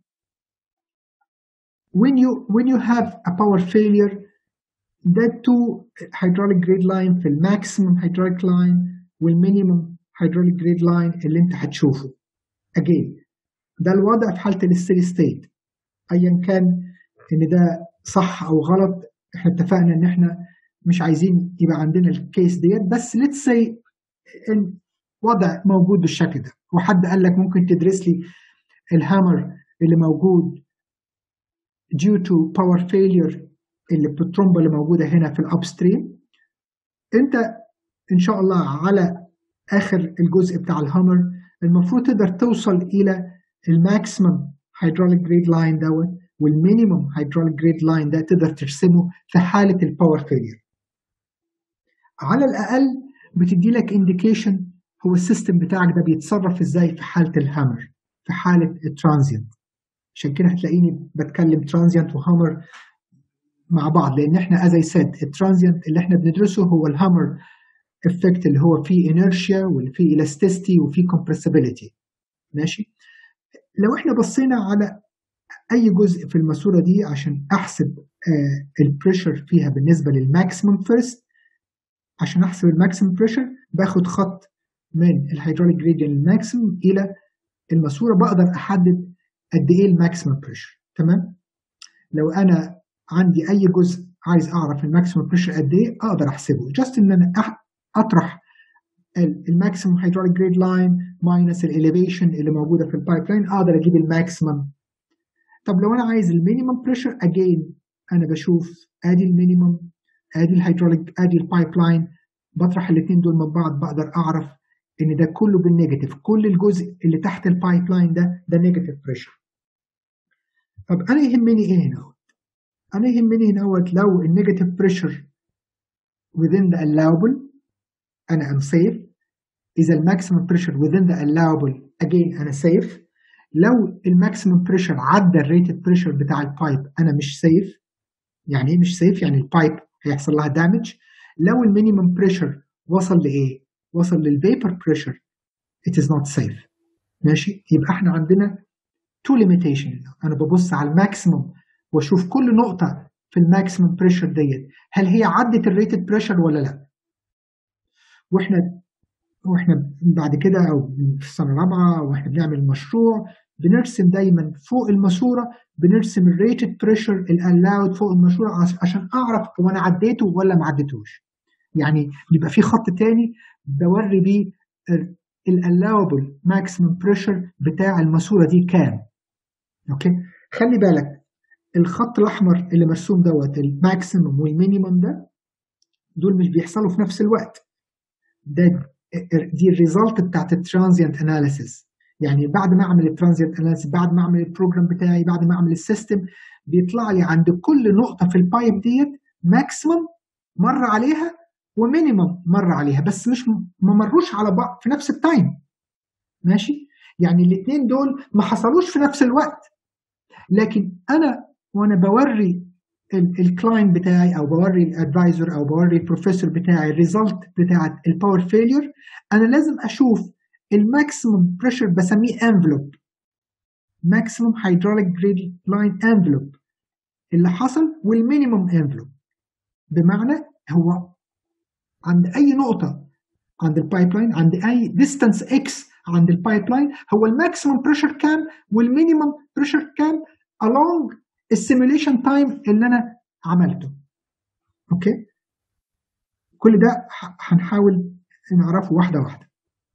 when you when you have a power failure ده two hydraulic grade line في الماكسيمم hydraulic line والمينيمم hydraulic grade line اللي انت هتشوفه. again ده الوضع في حاله الستيدي ستيت ايا كان ان ده صح او غلط. احنا اتفقنا ان احنا مش عايزين يبقى عندنا الكيس ديت، بس let's say ان وضع موجود بالشكل ده وحد قال لك ممكن تدرس لي الهامر اللي موجود due to power failure اللي بالترومبه اللي موجوده هنا في الابستريم. انت ان شاء الله على اخر الجزء بتاع الهامر المفروض تقدر توصل الى الماكسيمم هيدروليك جريد لاين دوت والمينيمم هيدروليك جريد لاين ده تقدر ترسمه في حاله الباور فيلير. على الاقل بتدي لك انديكيشن هو السيستم بتاعك ده بيتصرف ازاي في حاله الهامر في حاله الترانزيانت. عشان كده هتلاقيني بتكلم ترانزيانت وهامر مع بعض، لان احنا از اي سيد الترانزيانت اللي احنا بندرسه هو الهامر افكت اللي هو فيه انيرشيا واللي فيه الاستيستي وفيه كومبرسبيليتي. ماشي. لو احنا بصينا على اي جزء في الماسوره دي عشان احسب آه البريشر فيها بالنسبه للماكسيمم فيرست، عشان احسب الماكسيمم بريشر باخد خط من الهيدروليك جريدينت الماكسيمم الى الماسوره، بقدر احدد قد ايه الماكسيمم بريشر. تمام. لو انا عندي اي جزء عايز اعرف الماكسيمم بريشر قد ايه اقدر احسبه، جاست ان انا اطرح الماكسيمم هيدروليك جريد لاين ماينس الاليفيشن اللي موجوده في البايب لاين اقدر اجيب الماكسيمم. طب لو انا عايز المينيمم بريشر اجين انا بشوف ادي المينيمم ادي الهيدروليك ادي البايب لاين، بطرح الاثنين دول من بعض بقدر اعرف ان ده كله بالنيجاتيف، كل الجزء اللي تحت البايب لاين ده ده نيجاتيف بريشر. طب انا يهمني ايه هنا؟ انا يهمني هنا لو النيجاتيف بريشر within the allowable انا am safe. اذا الماكسيمم بريشر within the allowable again انا safe. لو الماكسيمم بريشر عدى الريتد بريشر بتاع البايب انا مش safe. يعني ايه مش safe؟ يعني البايب هيحصل لها دامج. لو المينيمم بريشر وصل لايه؟ وصل للفيبر بريشر it is not safe. ماشي. يبقى احنا عندنا two limitation. انا ببص على الماكسيمم واشوف كل نقطه في الماكسيمم بريشر ديت هل هي عدت الريتد بريشر ولا لا. واحنا واحنا بعد كده او في السنه الرابعه واحنا بنعمل مشروع بنرسم دايما فوق الماسوره بنرسم الريتد بريشر الالاود فوق الماسوره عشان اعرف هو انا عديته ولا ما عديتوش. يعني بيبقى في خط تاني بوري بيه الالاوبل ماكسيمم بريشر بتاع الماسوره دي كام. اوكي. خلي بالك الخط الاحمر اللي مرسوم دوت الماكسيمم والمينيمم ده دول مش بيحصلوا في نفس الوقت. ده دي الريزلت بتاعت الترانزيانت اناليسيس. يعني بعد ما اعمل الترانزيانت اناليسيس بعد ما اعمل البروجرام بتاعي بعد ما اعمل السيستم بيطلع لي عند كل نقطه في البايب ديت ماكسيمم مر عليها ومينيمم مر عليها، بس مش ما مروش على بعض في نفس التايم. ماشي. يعني الاثنين دول ما حصلوش في نفس الوقت، لكن انا وانا بوري الكلاينت بتاعي او بوري الادفايزر او بوري البروفيسور بتاعي الريزلت بتاعت الباور فيلير انا لازم اشوف الماكسيمم بريشر بسميه انفلوب ماكسيمم هيدروليك جريد لاين انفلوب اللي حصل والمينيمم انفلوب. بمعنى هو عند اي نقطه عند البايب لاين عند اي ديستانس اكس عند البايب لاين هو الماكسيمم بريشر كام والمينيمم بريشر كام along السيميوليشن تايم اللي انا عملته. اوكي، كل ده هنحاول نعرفه واحده واحده.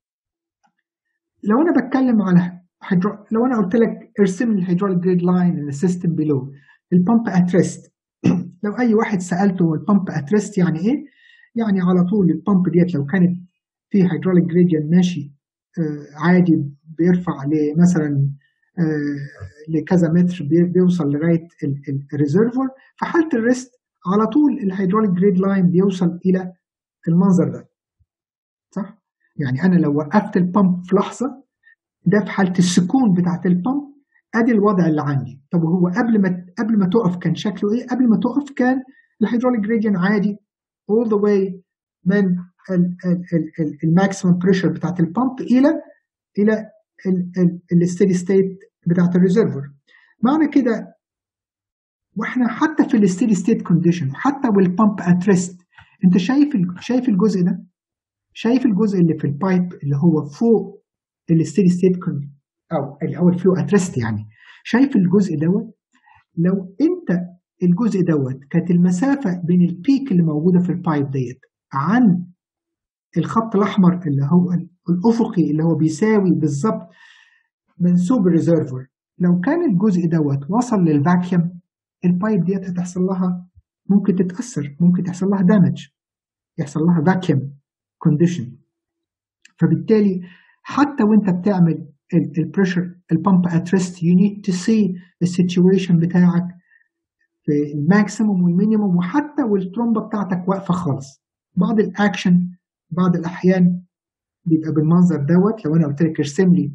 لو انا بتكلم على حيدرو... لو انا قلت لك ارسم لي الهيدروليك جريد لاين ان السيستم بيلو البامب ات ريست، لو اي واحد سالته البامب ات ريست يعني ايه؟ يعني على طول البامب ديت لو كانت في هيدروليك جريدينت ماشي آه عادي بيرفع لمثلا آه لكذا متر بيوصل لغايه الريزرفور، في حاله الريست على طول الهيدروليك جريد لاين بيوصل الى المنظر ده، صح؟ يعني انا لو وقفت البامب في لحظه، ده في حاله السكون بتاعت البامب، ادي الوضع اللي عندي. طب هو قبل ما قبل ما تقف كان شكله ايه؟ قبل ما تقف كان الهيدروليك جريدينت عادي all the way من الماكسيمم بريشر بتاعت البامب الى الى الستيدي ستيت بتاعت الريزرفور. معنى كده واحنا حتى في الستيدي ستيت كونديشن، حتى والبامب ات ريست، انت شايف شايف الجزء ده؟ شايف الجزء اللي في البايب اللي هو فوق الستيدي ستيت او او الفلو ات ريست، يعني شايف الجزء دوت؟ لو انت الجزء دوت كانت المسافه بين البيك اللي موجوده في البايب ديت عن الخط الاحمر اللي هو الافقي اللي هو بيساوي بالظبط منسوب الريزرفور، لو كان الجزء دوت وصل للفاكيوم، البايب ديت هتحصل لها ممكن تتاثر، ممكن تحصل لها دامج، يحصل لها فاكيوم كونديشن. فبالتالي حتى وانت بتعمل البريشر البامب ات ريست يو نيد تو سي السيتويشن بتاعك في الماكسيموم والمينيموم، وحتى والترومبه بتاعتك واقفه خالص. بعض الاكشن بعض الاحيان بيبقى بالمنظر دوت. لو انا قلت لك ارسم لي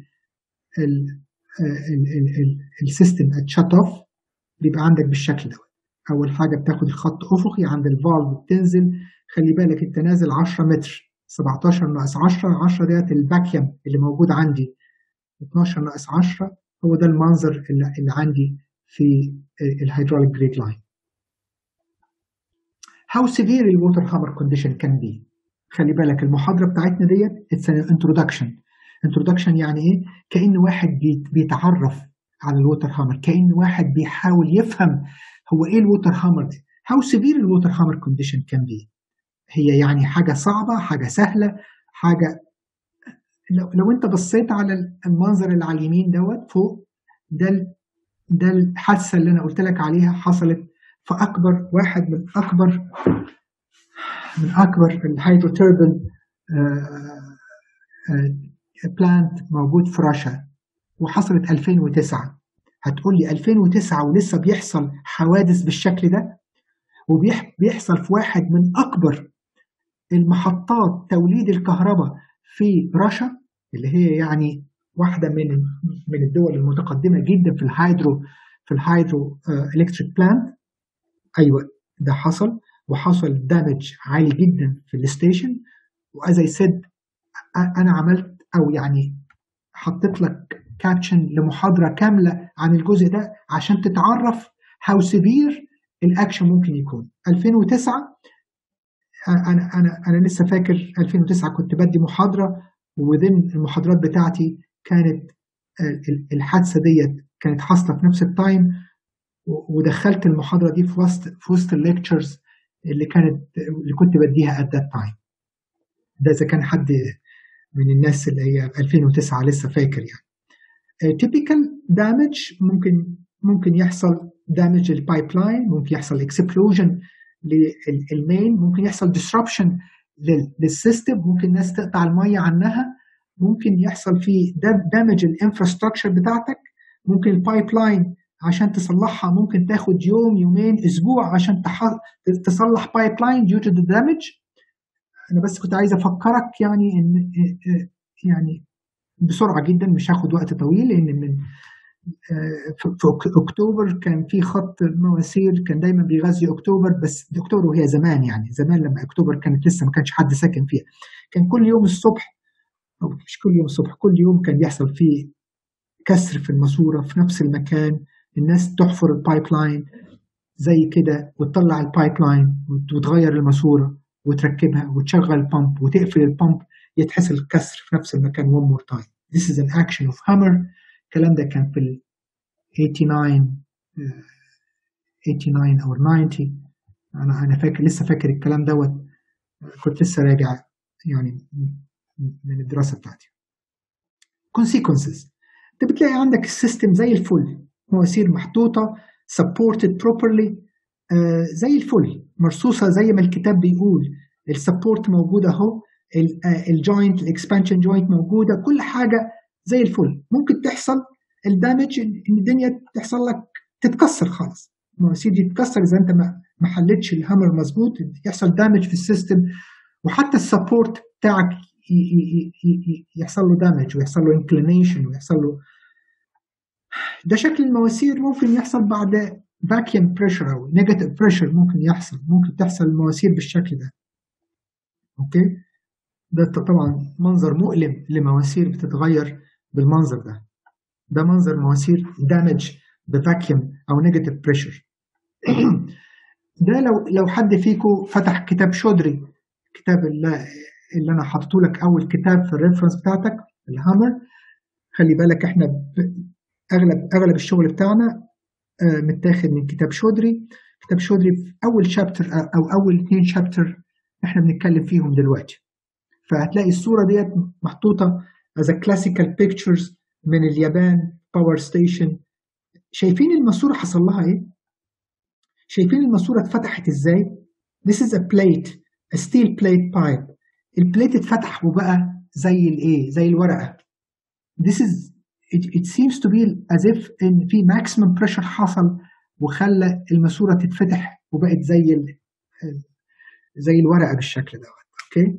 السيستم ات شات اوف، بيبقى عندك بالشكل دوت. اول حاجه بتاخد الخط افقي عند الفالف بتنزل، خلي بالك التنازل عشرة متر، سبعتاشر ناقص عشرة، عشرة ديت الفاكيوم اللي موجود عندي، اتناشر ناقص عشرة هو ده المنظر اللي, اللي عندي في الهيدروليك جريد لاين. How severe the water hammer condition can be. خلي بالك المحاضرة بتاعتنا ديت it's an introduction. introduction يعني ايه؟ كأن واحد بيتعرف على الووتر هامر، كأن واحد بيحاول يفهم هو ايه الووتر هامر دي. How severe the water hammer condition can be. هي يعني حاجة صعبة، حاجة سهلة، حاجة لو, لو انت بصيت على المنظر اللي على اليمين دوت فوق، ده ده الحادثة اللي انا قلت لك عليها حصلت في اكبر واحد من اكبر من اكبر الهيدروتربن بلانت موجود في رشا، وحصلت ألفين وتسعة. هتقول لي ألفين وتسعة ولسه بيحصل حوادث بالشكل ده؟ وبيحصل في واحد من اكبر المحطات توليد الكهرباء في رشا، اللي هي يعني واحدة من من الدول المتقدمة جدا في الهيدرو في الهيدرو الكتريك بلانت. ايوه ده حصل، وحصل دامج عالي جدا في الستيشن. واز اي سيد انا عملت او يعني حطيت لك كابشن لمحاضرة كاملة عن الجزء ده عشان تتعرف هاو سيفير الاكشن ممكن يكون. ألفين وتسعة انا انا انا لسه فاكر ألفين وتسعة كنت بدي محاضره، وذن المحاضرات بتاعتي كانت الحادثه ديت كانت حاصله في نفس التايم، ودخلت المحاضره دي في وسط في وسط الليكتشرز اللي كانت اللي كنت بديها at that time. ده اذا كان حد من الناس اللي هي ألفين وتسعة لسه فاكر يعني. تيبيكال دامج ممكن ممكن يحصل دامج البايب لاين، ممكن يحصل اكسبلوجن للمين، ممكن يحصل disruption للسيستم، ممكن الناس تقطع المية عنها، ممكن يحصل فيه دامج الانفراستراكشر بتاعتك، ممكن البايب لاين عشان تصلحها ممكن تاخد يوم يومين اسبوع عشان تصلح بايب لاين due to the damage. انا بس كنت عايز افكرك يعني ان يعني بسرعة جدا، مش هاخد وقت طويل، لان من في اكتوبر كان في خط مواسير كان دايما بيغذي اكتوبر، بس اكتوبر وهي زمان يعني زمان لما اكتوبر كانت لسه ما كانش حد ساكن فيها، كان كل يوم الصبح او مش كل يوم الصبح كل يوم كان بيحصل فيه كسر في الماسوره في نفس المكان. الناس تحفر البايب لاين زي كده وتطلع البايب لاين وتغير الماسوره وتركبها وتشغل البامب وتقفل البامب، يتحصل الكسر في نفس المكان one more time. This is an action of hammer. الكلام ده كان في ال ثمانية وثمانين ثمانية وثمانين أو تسعين انا انا فاكر لسه فاكر الكلام دوت، كنت لسه راجع يعني من الدراسه بتاعتي. consequences، انت بتلاقي عندك السيستم زي الفل، مواسير محطوطه supported properly، آه زي الفل، مرصوصه زي ما الكتاب بيقول، السبورت موجود اهو، الجوينت الاكسبانشن جوينت موجوده، كل حاجه زي الفل. ممكن تحصل الدامج ان الدنيا تحصل لك تتكسر خالص، المواسير دي تتكسر اذا انت ما ما حلتش الهامر مظبوط، يحصل دامج في السيستم، وحتى السبورت بتاعك يحصل له دامج ويحصل له انكلينيشن ويحصل له. ده شكل المواسير. ممكن يحصل بعد فاكيوم بريشر او نيجاتيف بريشر، ممكن يحصل ممكن تحصل المواسير بالشكل ده. اوكي، ده طبعا منظر مؤلم لمواسير بتتغير بالمنظر ده. ده منظر مواسير دامج بفاكيوم او نيجاتيف بريشر. ده لو لو حد فيكم فتح كتاب شودري، الكتاب اللي, اللي انا حاطه لك اول كتاب في الريفرنس بتاعتك، الهامر، خلي بالك احنا اغلب اغلب الشغل بتاعنا متاخد من كتاب شودري. كتاب شودري في اول شابتر او اول اثنين شابتر احنا بنتكلم فيهم دلوقتي، فهتلاقي الصوره ديت محطوطه as a classical pictures من اليابان باور ستيشن. شايفين الماسوره حصل لها ايه؟ شايفين الماسوره اتفتحت ازاي؟ This is a plate, a steel plate pipe. البليت اتفتح وبقى زي الايه؟ زي الورقه. This is it, it seems to be as if ان في maximum pressure حصل وخلى الماسوره تتفتح وبقت زي ال زي الورقه بالشكل دوت. اوكي،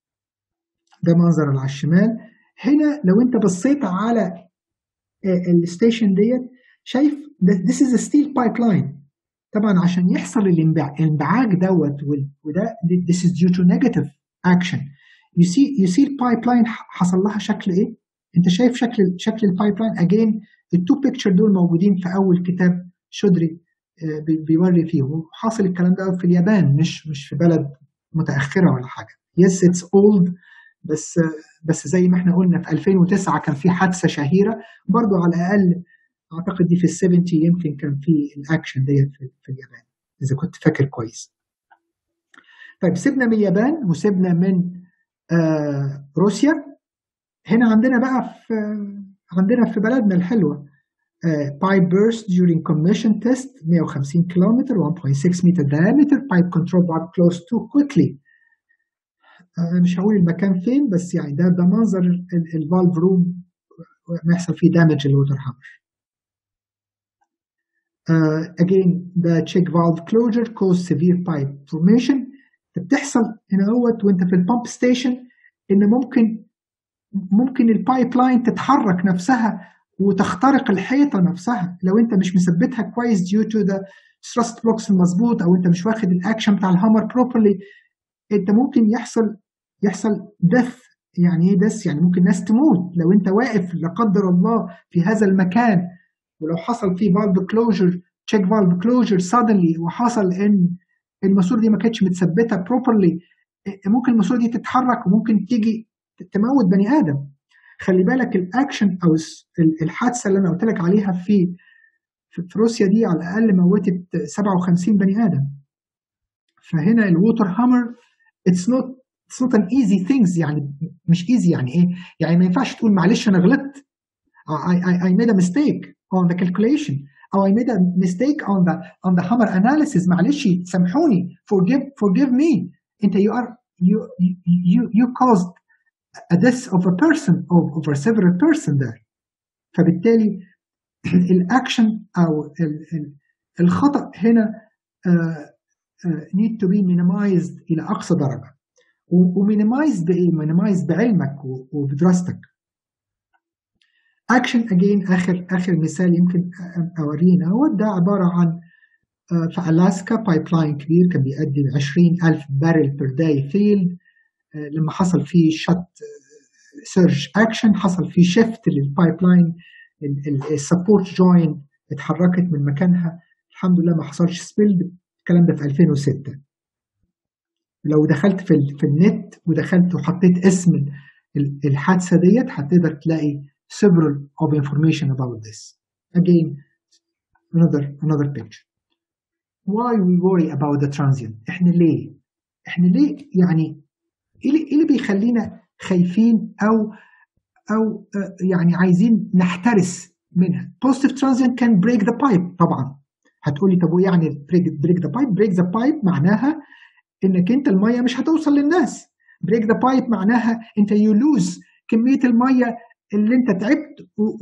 ده منظر على الشمال. هنا لو انت بصيت على الستيشن ديت، شايف this is a steel pipeline. طبعا عشان يحصل الانبعاج دوت وده this is due to negative action. you see you see البايبلاين حصل لها شكل ايه؟ انت شايف شكل شكل البايبلاين. اجين التو بيكتشر دول موجودين في اول كتاب شودري بيوري فيه، وحاصل الكلام ده في اليابان، مش مش في بلد متاخره ولا حاجه. yes it's old، بس بس زي ما احنا قلنا في ألفين وتسعة كان في حادثه شهيره برضو، على الاقل اعتقد دي في السبعينات يمكن كان في الاكشن ديت في, في اليابان اذا كنت فاكر كويس. طيب سيبنا من اليابان وسيبنا من آه روسيا. هنا عندنا بقى في عندنا في بلدنا الحلوه pipe burst during commission test مية وخمسين كيلومتر واحد فاصلة ستة meter diameter pipe control valve closed too quickly. أنا مش هقول المكان فين، بس يعني ده ده منظر الفالف روم ما يحصل فيه دامج للوتر هامر. Uh, again the check valve closure caused severe pipe formation. بتحصل هنا اهوت وانت في البامب ستيشن ان ممكن ممكن البايب لاين تتحرك نفسها وتخترق الحيطه نفسها لو انت مش مثبتها كويس due to the thrust blocks المظبوط، او انت مش واخد الاكشن بتاع الهامر properly. انت ممكن يحصل يحصل death. يعني ايه death؟ يعني ممكن ناس تموت لو انت واقف لا قدر الله في هذا المكان، ولو حصل فيه valve closure check valve closure suddenly وحصل ان الماسوره دي ما كانتش متثبته properly، ممكن الماسوره دي تتحرك وممكن تيجي تموت بني ادم. خلي بالك الاكشن او الحادثه اللي انا قلت لك عليها في في روسيا دي على الاقل موتت سبعة وخمسين بني ادم. فهنا الووتر هامر اتس نوت اتس نوت ان ايزي ثينجز. يعني مش ايزي يعني ايه؟ يعني ما ينفعش تقول معلش انا غلطت، I, I, I made a mistake on the calculation or I made a mistake on the on the hammer analysis. معلش سامحوني، forgive forgive me. انت you are you you you caused a death of a person or over several person there. فبالتالي الاكشن او الخطأ هنا uh, uh, need to be minimized الى اقصى درجه. ومينيمايز بايه؟ مينيمايز بعلمك وبدراستك. اكشن اجين اخر اخر مثال يمكن اورينا هو ده عباره عن في الاسكا بايب لاين كبير كان بيؤدي ل عشرين ألف بارل بير داي فيلد. لما حصل فيه شت سيرج اكشن حصل فيه شيفت للبايب لاين، السبورت جوين اتحركت من مكانها، الحمد لله ما حصلش سبيل. الكلام ده في ألفين وستة. لو دخلت في في النت ودخلت وحطيت اسم الحادثه ديت هتقدر تلاقي several of information about this. Again, another another picture. why we worry about the transient. احنا ليه احنا ليه يعني ايه اللي, إيه اللي بيخلينا خايفين او او يعني عايزين نحترس منها. positive transient can break the pipe. طبعا هتقولي طب وايه يعني break, break the pipe؟ break the pipe معناها انك انت الميه مش هتوصل للناس. break the pipe معناها انت you lose كميه الميه اللي انت تعبت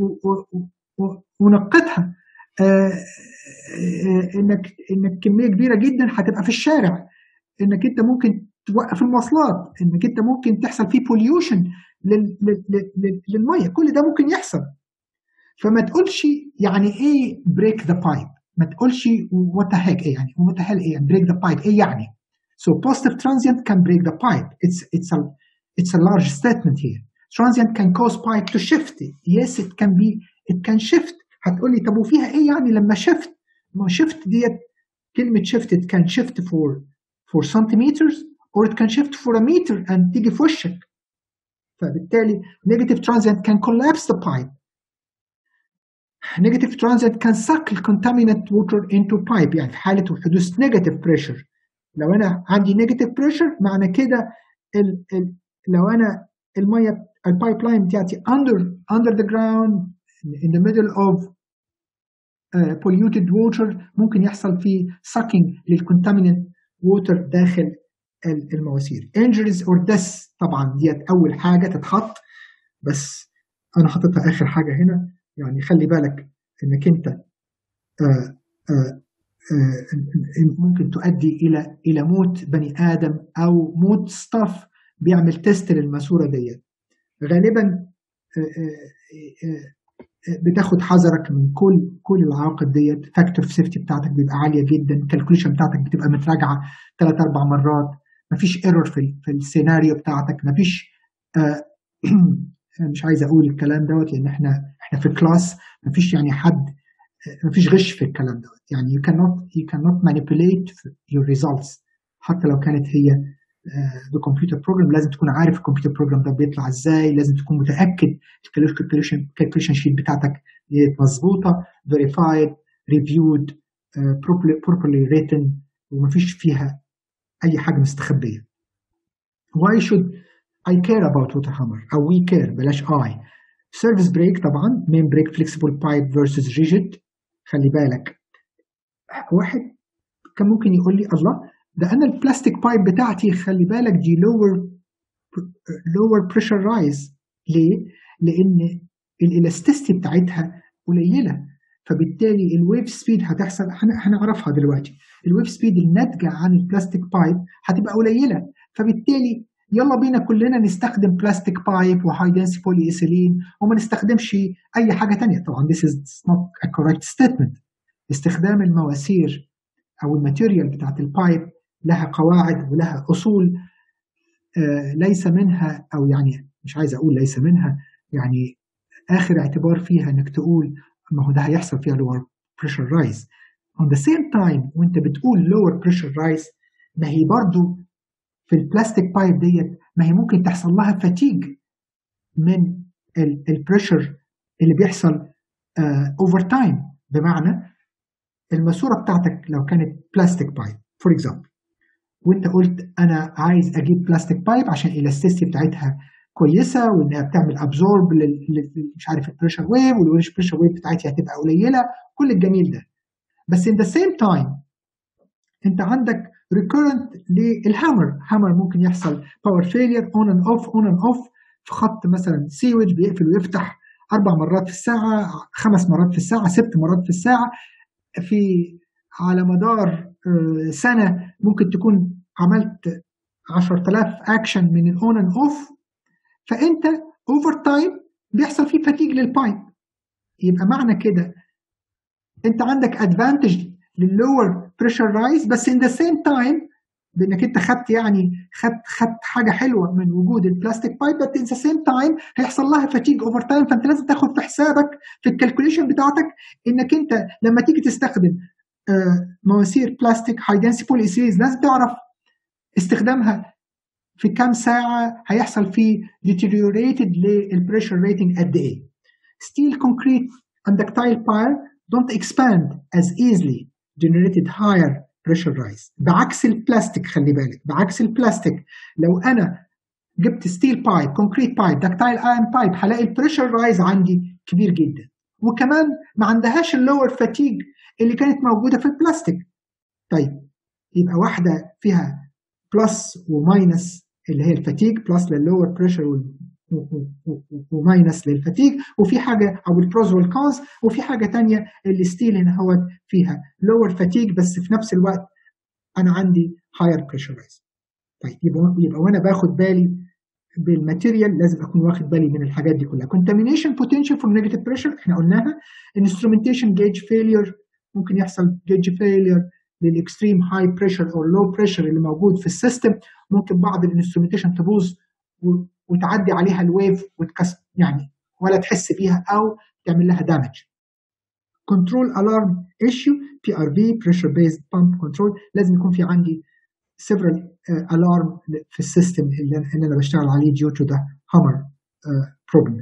ونقتها. آه انك انك كميه كبيره جدا هتبقى في الشارع، انك انت ممكن توقف المواصلات، انك انت ممكن تحصل فيه بوليوشن للميه، كل ده ممكن يحصل. فما تقولش يعني ايه بريك ذا بايب، ما تقولش وات ذا هيك ايه يعني وات ذا هيل ايه بريك ذا بايب ايه يعني. So positive transient can break the pipe. It's it's a it's a large statement here. Transient can cause pipe to shift. Yes, it can be it can shift. هتقولي طب وفيها ايه يعني لما shift؟ ما shift ديت كلمة shift it can shift for for centimeters or it can shift for a meter and تيجي في وشك. فبالتالي negative transient can collapse the pipe. Negative transient can suck contaminant water into pipe. يعني في حالة حدوث negative pressure. لو أنا عندي negative pressure معنى كده ال ال لو أنا المية البايب لاين بتاعتي under under the ground in the middle of uh, polluted water ممكن يحصل فيه sucking للcontaminant water داخل المواسير. Injuries or deaths طبعا ديت أول حاجة تتحط، بس أنا حطيتها آخر حاجة هنا. يعني خلي بالك إنك أنت آآ آآ ممكن تؤدي إلى إلى موت بني آدم أو موت ستاف بيعمل تيست للماسورة ديت. غالبا بتاخد حذرك من كل كل العواقب ديت. فاكتور في سيفتي بتاعتك بيبقى عالية جدا، الكالكوليشن بتاعتك بتبقى متراجعة ثلاث أربع مرات، مفيش ايرور في في السيناريو بتاعتك، مفيش مش عايز اقول الكلام دوت لان احنا احنا في كلاس، مفيش يعني حد مفيش غش في الكلام دوت. يعني you cannot you cannot manipulate your results. حتى لو كانت هي بكمبيوتر بروجرام لازم تكون عارف الكمبيوتر بروجرام ده بيطلع ازاي، لازم تكون متاكد الكالكوليشن الكالكوليشن شيت بتاعتك مظبوطه verified reviewed uh, properly, properly written ومفيش فيها اي حاجه مستخبيه. Why should I care about water hammer أو we care بلاش I. service break طبعا main break flexible pipe versus rigid. خلي بالك واحد كان ممكن يقول لي الله ده أنا البلاستيك بايب بتاعتي خلي بالك دي lower lower pressure rise. ليه؟ لأن الإلاستيستي بتاعتها قليلة، فبالتالي الويف سبيد هتحصل هنعرفها دلوقتي. الويف سبيد الناتجة عن البلاستيك بايب هتبقى قليلة، فبالتالي يلا بينا كلنا نستخدم بلاستيك بايب وهاي دنسي بولي ايثيلين وما نستخدمش اي حاجه ثانيه. طبعا this is not a correct statement. استخدام المواسير او الماتيريال بتاعت البايب لها قواعد ولها اصول، آه ليس منها او يعني مش عايز اقول ليس منها، يعني اخر اعتبار فيها انك تقول ما هو ده هيحصل فيها lower pressure rise. on the same time وانت بتقول lower pressure rise ما هي برضو في البلاستيك بايب ديت ما هي ممكن تحصل لها فاتيج من البريشر اللي بيحصل اوفر uh, تايم. بمعنى الماسوره بتاعتك لو كانت بلاستيك بايب فور اكزامبل وانت قلت انا عايز اجيب بلاستيك بايب عشان الاستيستي بتاعتها كويسه وانها بتعمل ابزورب مش عارف البريشر ويف والبريشر ويف بتاعتها هتبقى قليله، كل الجميل ده. بس in the same time انت عندك recurrent للهامر. هامر ممكن يحصل باور فيلير اون اند اوف اون اند اوف في خط مثلا سيوج بيقفل ويفتح اربع مرات في الساعه، خمس مرات في الساعه، ست مرات في الساعه، في على مدار سنه ممكن تكون عملت عشرة آلاف اكشن من الاون اند اوف. فانت اوفر تايم بيحصل فيه فاتيج للبايب. يبقى معنى كده انت عندك ادفانتج لللور بريشر رايز، بس in the same time بانك انت خدت يعني خدت خدت حاجه حلوه من وجود البلاستيك بايب، but in the same time هيحصل لها فاتيج اوفر تايم. فانت لازم تاخد في حسابك في الكالكوليشن بتاعتك انك انت لما تيجي تستخدم آه مواسير بلاستيك هاي دنسي بولي ايثيلين لازم تعرف استخدامها في كام ساعه هيحصل فيه deteriorated للبريشر ريتنج قد ايه. steel concrete and ductile pipe don't expand as easily, generated higher بريشر رايز. بعكس البلاستيك، خلي بالك، بعكس البلاستيك لو انا جبت ستيل بايب، كونكريت بايب، داكتايل ايرون بايب، هلاقي البريشر رايز عندي كبير جدا، وكمان ما عندهاش اللور فاتيج اللي كانت موجوده في البلاستيك. طيب يبقى واحده فيها بلس وماينس اللي هي الفاتيج، بلس لللور بريشر وماينس للفاتيج، وفي حاجه او البروز والكونز، وفي حاجه ثانيه الستيل هنا هو فيها لور فاتيج بس في نفس الوقت انا عندي هاير بريشر رايز. طيب يبقى يبقى وانا باخد بالي بالماتيريال لازم اكون واخد بالي من الحاجات دي كلها. contamination potential from negative pressure احنا قلناها. instrumentation gauge failure، ممكن يحصل gauge failure للاكستريم هاي بريشر او لو بريشر اللي موجود في السيستم، ممكن بعض الانسترومنتيشن تبوظ وتعدي عليها الويف وتكسر يعني ولا تحس بيها او تعمل لها دامج. control alarm issue بي آر في pressure based pump control، لازم يكون في عندي several uh, alarm في السيستم اللي, اللي انا بشتغل عليه due to the hammer uh, problem.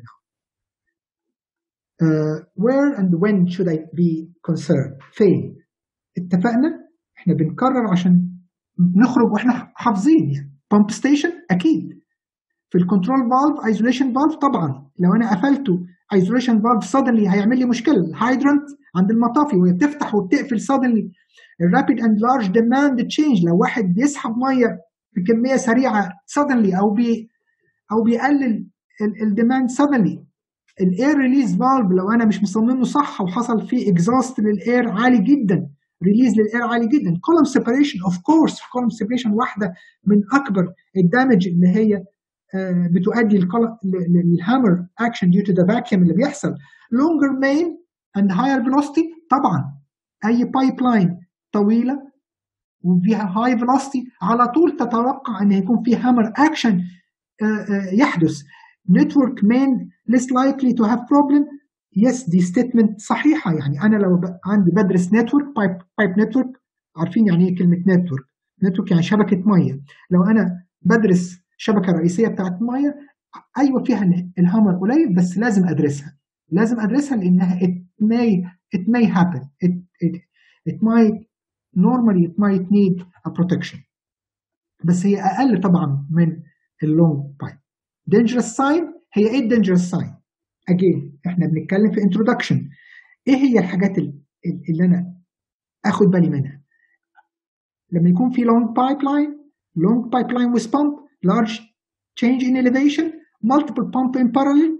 Uh, where and when should I be concerned؟ فين؟ اتفقنا احنا بنكرر عشان نخرج واحنا حافظين يعني. pump station اكيد. في الكنترول فالف ايزوليشن فالف طبعا لو انا قفلته ايزوليشن فالف suddenly هيعمل لي مشكله. الهايدرنت عند المطافي وهي بتفتح وبتقفل suddenly. الرابيد اند لارج ديماند تشينج، لو واحد بيسحب ميه بكميه سريعه suddenly او بي او بيقلل الديماند suddenly. الاير ريليز فالف لو انا مش مصممه صح وحصل فيه اكزاست للاير عالي جدا، ريليز للاير عالي جدا. كولوم سيبريشن اوف كورس، كولوم سيبريشن واحده من اكبر الدامج اللي هي بتؤدي للهامر اكشن due to the vacuum اللي بيحصل. longer main and higher velocity طبعا اي بايب لاين طويله وفيها هاي velocity على طول تتوقع ان يكون في هامر اكشن يحدث. network main less likely to have problem. yes دي statement صحيحه. يعني انا لو عندي بدرس network pipe pipe network، عارفين يعني ايه كلمه network؟ network يعني شبكه ميه. لو انا بدرس شبكه رئيسيه بتاعت ميه، ايوه فيها الهامر قليل بس لازم ادرسها، لازم ادرسها لانها it may it may happen it it it might normally it might need a protection، بس هي اقل طبعا من اللونج بايب. dangerous sign هي ايه dangerous sign؟ again احنا بنتكلم في introduction. ايه هي الحاجات اللي انا اخد بالي منها لما يكون في long pipeline long pipeline with pump large change in elevation multiple pump in parallel.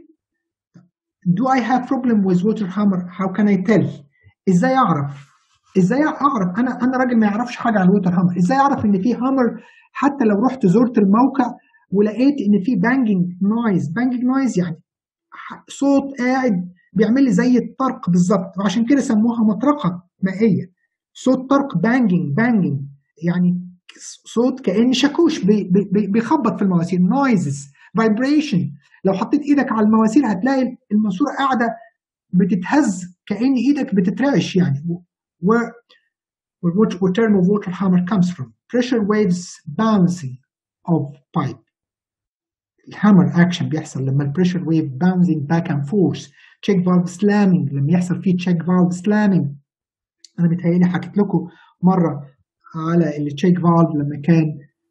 do I have problem with water hammer? how can I tell؟ ازاي اعرف؟ ازاي اعرف انا انا راجل ما يعرفش حاجه عن الووتر هامر، ازاي اعرف ان في هامر حتى لو رحت زرت الموقع ولقيت ان في بانجينج نويز؟ بانجينج نويز يعني صوت قاعد بيعمل لي زي الطرق بالظبط، وعشان كده سموها مطرقه مائيه. صوت طرق، بانجينج بانجينج يعني صوت كأن شاكوش بي بي بيخبط في المواسير. نويزز، فايبريشن، لو حطيت ايدك على المواسير هتلاقي الماسوره قاعده بتتهز كأن ايدك بتترعش يعني. where what term of water hammer comes from pressure waves bouncing of pipe. الهامر اكشن بيحصل لما البريشر ويف bouncing back and forth. check valve slamming لما يحصل فيه check valve slamming. انا متهيألي حكيت لكم مره على التشيك فالف لما كان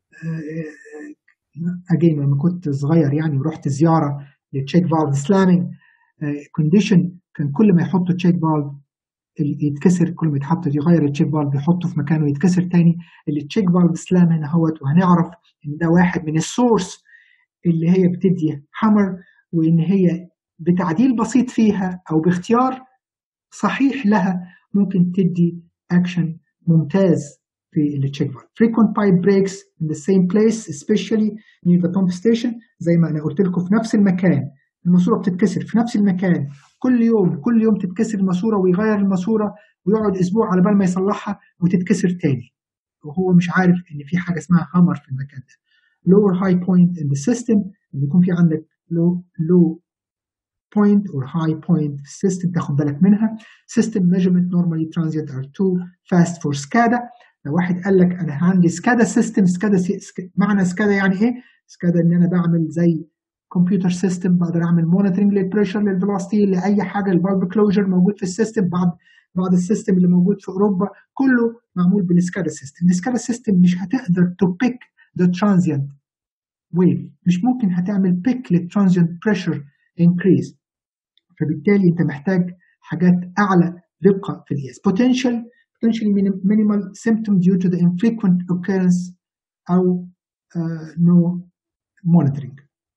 اجين لما كنت صغير يعني ورحت زياره للتشيك فالف سلامينج كونديشن، كان كل ما يحطوا تشيك فالف يتكسر، كل ما يتحط يغير التشيك فالف يحطه في مكانه يتكسر تاني. التشيك فالف سلام هنا اهوت، وهنعرف ان ده واحد من السورس اللي هي بتدي هامر، وان هي بتعديل بسيط فيها او باختيار صحيح لها ممكن تدي اكشن ممتاز في التشيك فالف. frequent pipe breaks in the same place especially near the pump station. زي ما انا قلت لكم في نفس المكان الماسوره بتتكسر في نفس المكان كل يوم، كل يوم تتكسر الماسوره ويغير الماسوره ويقعد اسبوع على بال ما يصلحها وتتكسر تاني، وهو مش عارف ان في حاجه اسمها هامر في المكان ده. lower high point in the system، ان يكون في عندك low low point or high point في السيستم تاخد بالك منها. system measurement normally transient are too fast for SCADA. لو واحد قال لك انا عندي SCADA system، SCADA معنى SCADA يعني ايه؟ SCADA ان انا بعمل زي كمبيوتر سيستم، بقدر اعمل مونيتورنج للبريشر للفيلوسيتي لاي حاجه، الفالف كلوجر موجود في السيستم، بعض بعض السيستم اللي موجود في اوروبا كله معمول بالسكادا سيستم. السكادا سيستم مش هتقدر تو بيك ذا ترانزيانت ويف، مش ممكن هتعمل بيك للترانزيانت بريشر انكريز، فبالتالي انت محتاج حاجات اعلى دقه في القياس. potential potentially minimal symptom due to the infrequent occurrence او uh, no monitoring.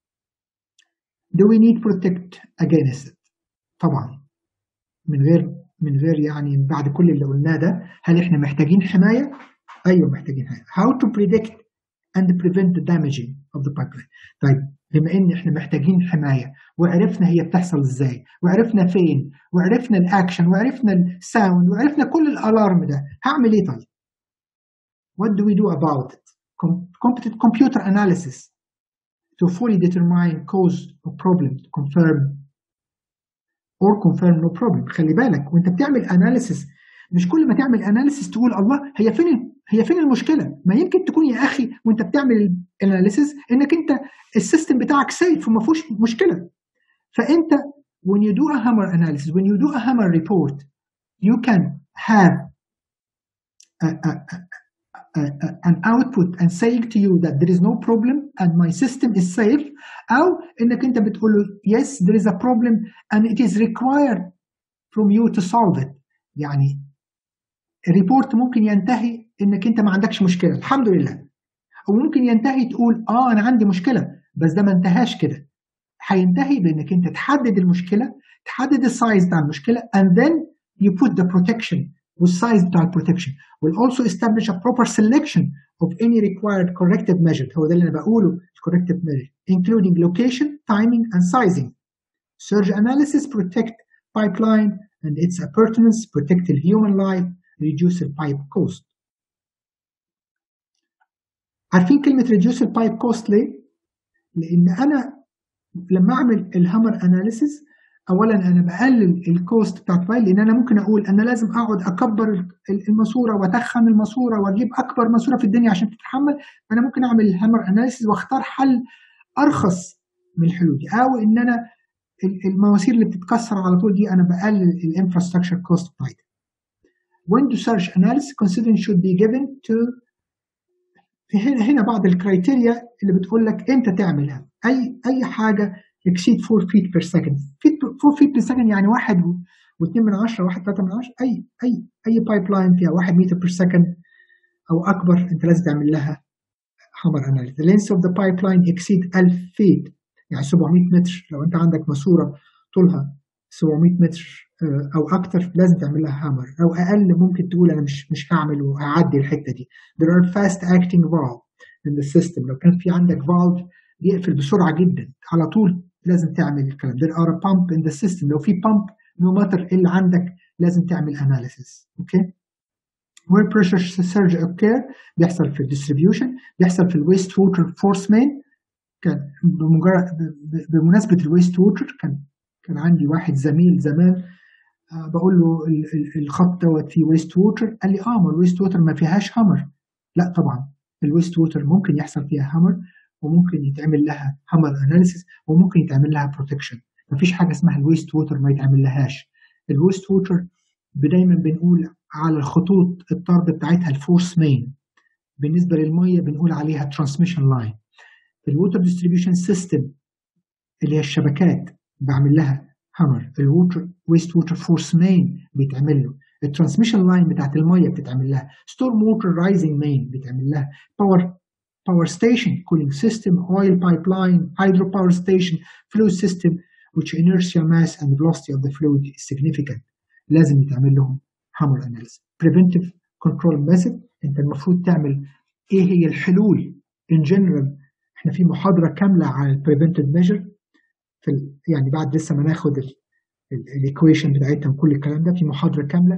Do we need protect against it؟ طبعا من غير من غير يعني بعد كل اللي قلناه ده، هل احنا محتاجين حمايه؟ ايوه محتاجين حمايه. How to predict and prevent the damaging of the pipeline. طيب بما ان احنا محتاجين حمايه وعرفنا هي بتحصل ازاي وعرفنا فين وعرفنا الاكشن وعرفنا الساوند وعرفنا كل الالارم ده، هعمل ايه طيب؟ What do we do about it? Competent computer analysis to fully determine cause of problem to confirm or confirm no problem. خلي بالك وانت بتعمل اناليسيس مش كل ما تعمل اناليسيس تقول الله هي فين هي فين المشكله، ما يمكن تكون يا اخي وانت بتعمل الاناليسيس انك انت السيستم بتاعك سيف وما فيهوش مشكله. فانت when you do a hammer analysis, when you do a hammer report, you can have a, a, a, a, an output and saying to you that there is no problem and my system is safe، او انك انت بتقول له yes there is a problem and it is required from you to solve it. يعني الريبورت ممكن ينتهي انك انت ما عندكش مشكله الحمد لله، وممكن ينتهي تقول اه انا عندي مشكله بس ده ما انتهاش كده. هينتهي بانك انت تحدد المشكله، تحدد السايز بتاع المشكله and then you put the protection والسايز بتاع البروتكشن will also establish a proper selection of any required corrective measure. هو ده اللي انا بقوله corrective measure including location, timing and sizing. Surge analysis protect pipeline and its appurtenance, protect the human life, reduce the pipe cost. عارفين كلمة reduce the pipe cost ليه؟ لأن أنا لما أعمل الهامر أناليسيس أولاً أنا بقلل الكوست بتاعت البايب، لأن أنا ممكن أقول أنا لازم أقعد أكبر الماسورة وأدخن الماسورة وأجيب أكبر ماسورة في الدنيا عشان تتحمل، فأنا ممكن أعمل الهامر أناليسيس وأختار حل أرخص من الحلول دي، أو إن أنا المواسير اللي بتتكسر على طول دي أنا بقلل الانفراستراكشر كوست بتاعتها. When to search analysis consideration should be given to هنا هنا بعض الكرايتيريا اللي بتقول لك امتى تعملها. اي اي حاجه exceed four feet per second. four feet per second يعني واحد واثنين من عشرة واحد ثلاثة من عشرة، اي اي اي بايب لاين فيها واحد متر per second او اكبر انت لازم تعمل لها hammer analysis. The length of the pipeline exceed ألف feet يعني سبعمية متر، لو انت عندك ماسوره طولها سبعمية متر او اكتر لازم تعمل لها هامر، او اقل ممكن تقول انا مش مش هعمل وهعدي الحته دي. There are fast acting valve in the system. لو كان في عندك valve بيقفل بسرعه جدا على طول لازم تعمل الكلام. There are a pump in the system. لو في pump no matter ايه اللي عندك لازم تعمل analysis. اوكي okay? Where pressure surge occur بيحصل في الديستريبيوشن، بيحصل في الويست ووتر فورس مين. كان بمجرد بمناسبه الويست ووتر كان كان عندي واحد زميل زمان أه بقول له الخط دوت فيه ويست ووتر، قال لي اه ما الويست ووتر ما فيهاش هامر. لا طبعا الويست ووتر ممكن يحصل فيها هامر وممكن يتعمل لها هامر اناليسيس وممكن يتعمل لها بروتكشن. ما فيش حاجه اسمها الويست ووتر ما يتعمل لهاش. الويست ووتر دايما بنقول على الخطوط الطرد بتاعتها الفورس مين، بالنسبه للميه بنقول عليها ترانسميشن لاين. الووتر ديستريبيوشن سيستم اللي هي الشبكات بعمل لها هامر. الووتر ويست ووتر فورس مين بيتعمل له. الترانسميشن لاين بتاعت الميه بتتعمل لها. ستورم ووتر رايزنج مين بيتعمل لها. باور باور ستيشن كولينج سيستم اويل بايب لاين هيدرو باور ستيشن فلويد سيستم which inertia mass and velocity of the fluid is significant لازم يتعمل لهم هامر analysis. preventive control method انت المفروض تعمل ايه هي الحلول in general. احنا في محاضره كامله عن البريفنتيف ميجر في يعني بعد لسه ما ناخد الايكويشن بتاعتها وكل الكلام ده في محاضره كامله.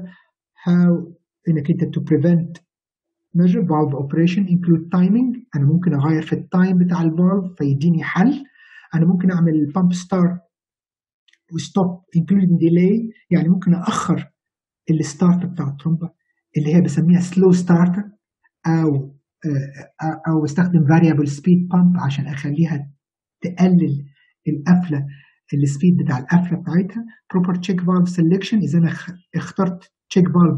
how انك انت to prevent measure valve operation include timing. انا ممكن اغير في التايم بتاع الفالف فيديني حل. انا ممكن اعمل pump start وستوب including delay يعني ممكن اخر الستارت بتاع الترومبه اللي هي بسميها slow starter او او استخدم variable speed pump عشان اخليها تقلل القفله السبيد بتاع القفله بتاعتها. بروبر تشيك فالف سelection، اذا انا اخترت تشيك فالف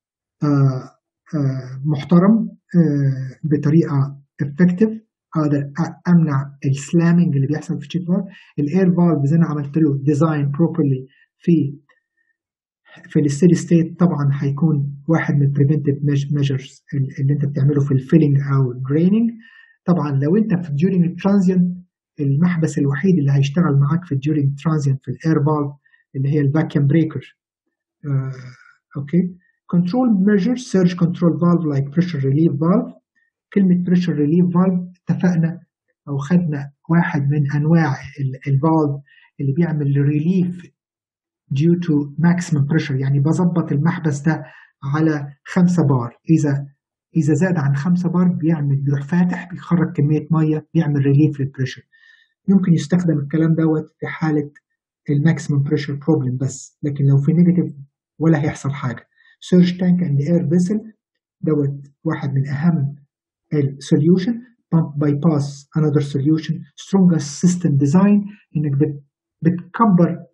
محترم آه بطريقه افكتيف اقدر امنع السلامنج اللي بيحصل في تشيك فالف. الاير فالف اذا انا عملت له ديزاين بروبرلي في في الستيدي ستيت طبعا هيكون واحد من البريفنتيف ميجرز اللي انت بتعمله في الفيلينج او الدريننج. طبعا لو انت في during الترانزيانت المحبس الوحيد اللي هيشتغل معاك في during الترانزيانت في الاير فالف اللي هي الفاكيوم بريكر. اوكي. كنترول ميجر سيرج كنترول فالف لايك بريشر ريليف فالف. كلمه بريشر ريليف فالف اتفقنا او خدنا واحد من انواع الفالف اللي بيعمل ريليف due to maximum pressure، يعني بظبط المحبس ده على خمسة بار، إذا إذا زاد عن خمسة بار بيعمل بيروح فاتح بيخرج كمية مية بيعمل ريليف للبريشر. يمكن يستخدم الكلام دوت في حالة الماكسيمم بريشر بروبلم بس، لكن لو في نيجاتيف ولا هيحصل حاجة. سيرج تانك اند اير فيسل دوت واحد من أهم السوليوشن. pump bypass another solution. strongest system design، إنك بت بتكبر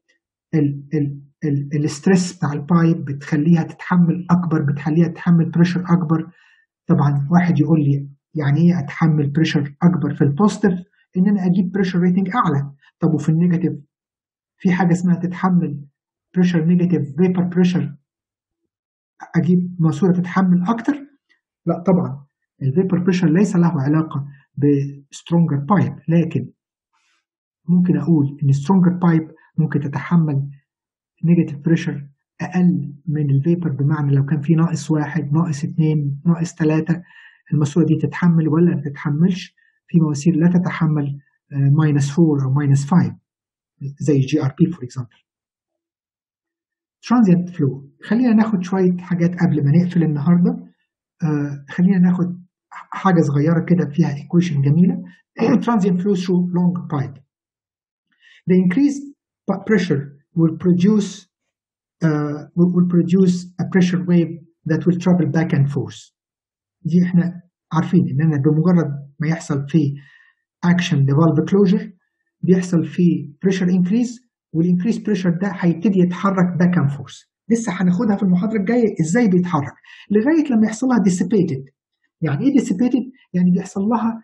الستريس بتاع البايب بتخليها تتحمل اكبر، بتخليها تتحمل بريشر اكبر. طبعا واحد يقول لي يعني ايه اتحمل بريشر اكبر؟ في البوزيتيف ان انا اجيب بريشر ريتنج اعلى. طب وفي النيجاتيف في حاجه اسمها تتحمل بريشر نيجاتيف فيبر بريشر، اجيب ماسوره تتحمل اكتر؟ لا طبعا. الفيبر بريشر ليس له علاقه بسترونجر بايب، لكن ممكن اقول ان سترونجر بايب ممكن تتحمل نيجاتيف بريشر اقل من الفيبر، بمعنى لو كان في ناقص واحد ناقص اثنين ناقص ثلاثة الماسوره دي تتحمل ولا ما تتحملش. في مواسير لا تتحمل ماينس أربعة او ماينس خمسة زي جي ار بي فور اكزامبل. ترانزيانت فلو، خلينا ناخد شويه حاجات قبل ما نقفل النهارده. آه خلينا ناخد حاجه صغيره كده فيها ايكويشن جميله. ترانزيانت فلو through long pipe. The increased pressure will produce uh, will produce a pressure wave that will travel back and forth. دي احنا عارفين ان انا بمجرد ما يحصل في action لvalve closure بيحصل في pressure increase، والincrease pressure ده هيبتدي يتحرك back and forth. لسه هناخدها في المحاضرة الجاية ازاي بيتحرك لغاية لما يحصل لها dissipated. يعني ايه dissipated؟ يعني بيحصل لها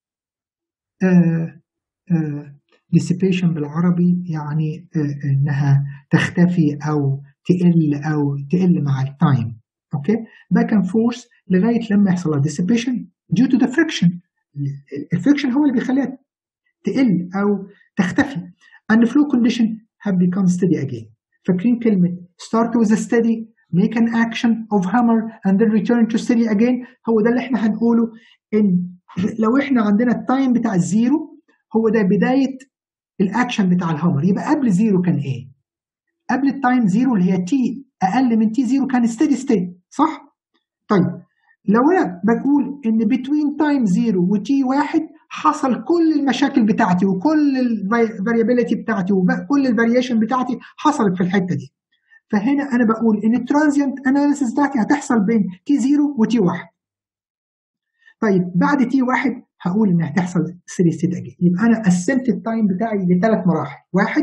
آه آه dissipation بالعربي، يعني آه انها تختفي او تقل او تقل مع التايم. اوكي. باك اند فورس لغايه لما يحصل لها dissipation due to the friction. الفريكشن هو اللي بيخليها تقل او تختفي. and the flow condition have become steady again. فاكرين كلمه start with a steady make an action of hammer and then return to steady again؟ هو ده اللي احنا هنقوله، ان لو احنا عندنا التايم بتاع الزيرو هو ده بدايه الاكشن بتاع الهامر. يبقى قبل زيرو كان ايه؟ قبل التايم زيرو اللي هي تي اقل من تي زيرو كان ستيدي ستيت، صح؟ طيب لو انا بقول ان بتوين تايم زيرو وتي واحد حصل كل المشاكل بتاعتي وكل الفاريابيليتي بتاعتي وكل الفاريشن بتاعتي حصلت في الحته دي، فهنا انا بقول ان الترانزيانت اناليسيس بتاعتي هتحصل بين تي زيرو وتي واحد. طيب بعد تي واحد هقول ان هتحصل ستيدي ستيت اجين. يبقى انا قسمت التايم بتاعي لثلاث مراحل. واحد،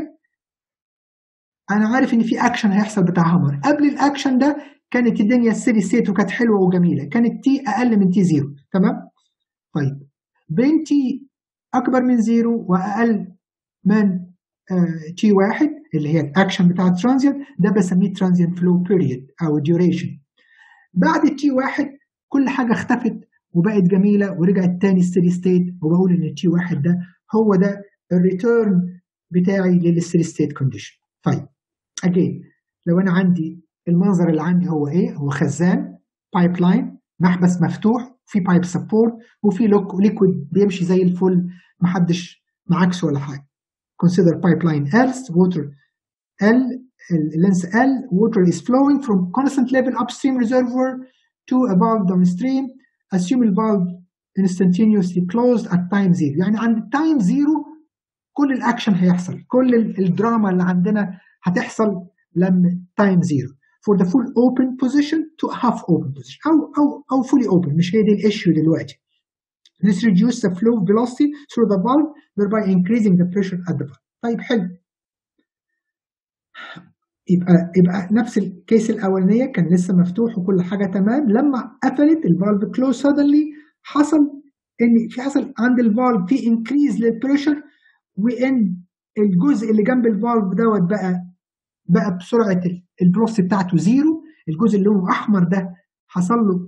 انا عارف ان في اكشن هيحصل بتاع هامر. قبل الاكشن ده كانت الدنيا ستيدي ستيت وكانت حلوه وجميله، كانت تي اقل من تي زيرو، تمام؟ طيب بين تي اكبر من زيرو واقل من آه تي واحد اللي هي الاكشن بتاع الترانزيانت ده بسميه ترانزيانت فلو بيريود او ديوريشن. بعد تي واحد كل حاجه اختفت وبقت جميله ورجعت تاني ستيدي ستيت، وبقول ان تي واحد ده هو ده الريتيرن بتاعي للستيدي ستيت كونديشن. طيب اجين لو انا عندي المنظر اللي عندي هو ايه؟ هو خزان بايب لاين، محبس مفتوح في بايب سبورت وفي ليكويد بيمشي زي الفل محدش معاكسه ولا حاجه. consider pipeline L water L length L water is flowing from constant level upstream reservoir to a valve downstream. assume the valve instantaneously closed at time zero. يعني عند time zero كل الاكشن هيحصل، كل الدراما اللي عندنا هتحصل لما time zero. for the full open position to half open position او او او fully open. مش هي دي الايشيو دلوقتي. This reduces the flow velocity through the valve thereby increasing the pressure at the valve. طيب حلو، يبقى يبقى نفس الكيس الاولانيه كان لسه مفتوح وكل حاجه تمام، لما قفلت الفالف كلوز سادنلي حصل ان في حصل عند الفالف في انكريز للبريشر، وان الجزء اللي جنب الفالف دوت بقى بقى بسرعه الفلوس بتاعته زيرو، الجزء اللي لونه احمر ده حصل له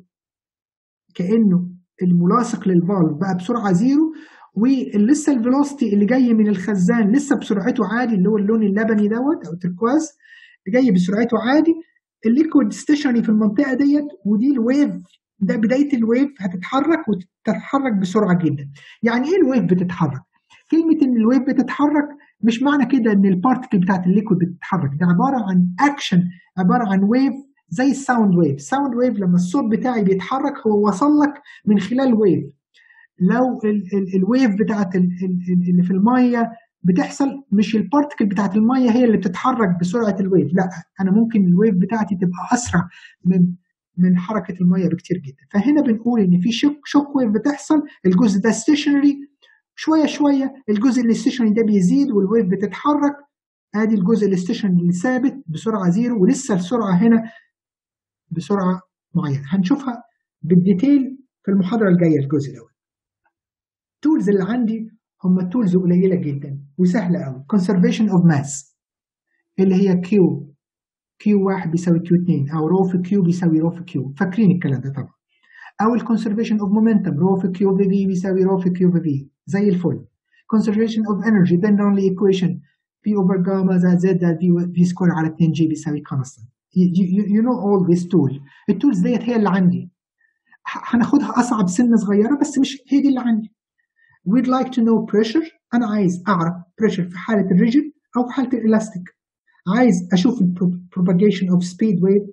كانه الملاصق للفالف بقى بسرعه زيرو، ولسه الفيلوسيتي اللي جاي من الخزان لسه بسرعته عادي، اللي هو اللون اللبني دوت او التركواز جاي بسرعته عادي. الليكويد ستيشنري في المنطقه ديت، ودي الويف، ده بدايه الويف هتتحرك وتتحرك بسرعه جدا. يعني ايه الويف بتتحرك؟ كلمه ان الويف بتتحرك مش معنى كده ان البارتكل بتاعت الليكويد بتتحرك، ده عباره عن اكشن، عباره عن ويف زي الساوند ويف. الساوند ويف لما الصوت بتاعي بيتحرك هو وصل لك من خلال ويف. لو الويف بتاعت اللي في الميه بتحصل، مش البارتكل بتاعت الميه هي اللي بتتحرك بسرعه الويف، لا، انا ممكن الويف بتاعتي تبقى اسرع من من حركه الميه بكتير جدا. فهنا بنقول ان في شوك شوك ويف بتحصل، الجزء ده ستيشنري، شويه شويه الجزء الستيشنري ده بيزيد والويف بتتحرك، ادي الجزء الستيشنري اللي ثابت بسرعه زيرو، ولسه السرعه هنا بسرعه معينه هنشوفها بالديتيل في المحاضره الجايه الجزء الاول. التولز اللي عندي هم تولز قليله جدا وسهله قوي. conservation of mass اللي هي كيو كيو واحد بيساوي كيو اتنين، او رو في كيو بيساوي رو في كيو، فاكرين الكلام ده طبعا. او الكونسرفيشن اوف مومنتم، رو في كيو في في بيساوي رو في كيو في في، زي الفل. conservation of energy then only equation P over gamma زائد زد زائد في في سكوير على اتنين جي بيساوي constant. you know all this tool. التولز ديت هي اللي عندي، هناخدها اصعب سنه صغيره بس مش هي دي اللي عندي. we'd like to know pressure، انا عايز اعرف pressure في حاله الريجيد او في حاله الالاستيك. عايز اشوف propagation of speed wave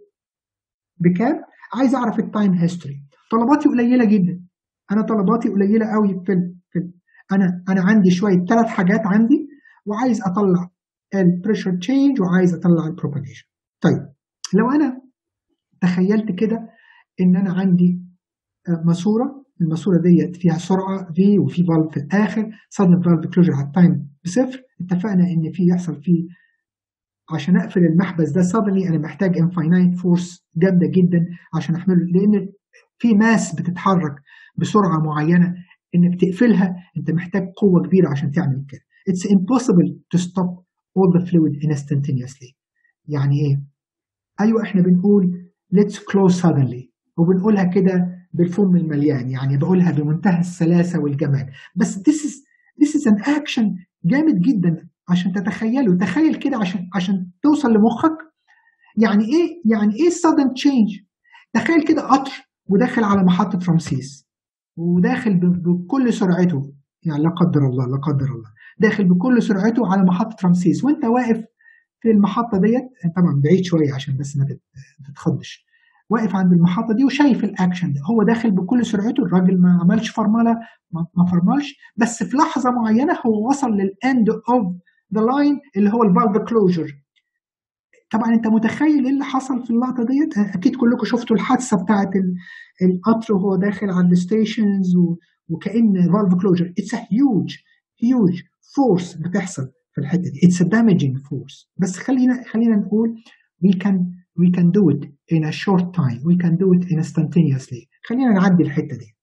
بكام، عايز اعرف التايم هيستوري. طلباتي قليله جدا، انا طلباتي قليله قوي في ال... في ال... انا انا عندي شويه ثلاث حاجات عندي، وعايز اطلع البريشر تشينج وعايز اطلع البروباجيشن. طيب لو انا تخيلت كده ان انا عندي ماسوره، الماسوره ديت فيها سرعه في وفي فالف في الاخر، صدمه فالف كلوجر على التايم بصفر، اتفقنا ان في يحصل فيه عشان اقفل المحبس ده suddenly انا محتاج infinite force جامده جدا عشان احمله، لان في ماس بتتحرك بسرعه معينه، انك تقفلها انت محتاج قوه كبيره عشان تعمل كده. It's impossible to stop all the fluid instantaneously. يعني ايه؟ ايوه احنا بنقول let's close suddenly، وبنقولها كده بالفم المليان، يعني بقولها بمنتهى السلاسه والجمال، بس this is this is an action جامد جدا عشان تتخيله. تخيل كده عشان عشان توصل لمخك يعني ايه، يعني ايه sudden change. تخيل كده قطر وداخل على محطه رمسيس، وداخل بكل سرعته، يعني لا قدر الله لا قدر الله داخل بكل سرعته على محطه رمسيس، وانت واقف في المحطه ديت، طبعا بعيد شويه عشان بس ما تتخضش، واقف عند المحطه دي وشايف الاكشن ده، هو داخل بكل سرعته، الراجل ما عملش فرمله، ما فرملش، بس في لحظه معينه هو وصل للاند اوف ذا لاين اللي هو الفالف كلوجر. طبعا انت متخيل ايه اللي حصل في اللقطه ديت؟ اكيد كلكم شفتوا الحادثه بتاعت القطر وهو داخل على الستيشنز وكأن فالف كلوجر. اتس ا هيوج هيوج فورس بتحصل في الحته دي، اتس ا دامجينج فورس. بس خلينا خلينا نقول we can we can do it in a short time, we can do it instantaneously. خلينا نعدي الحته دي.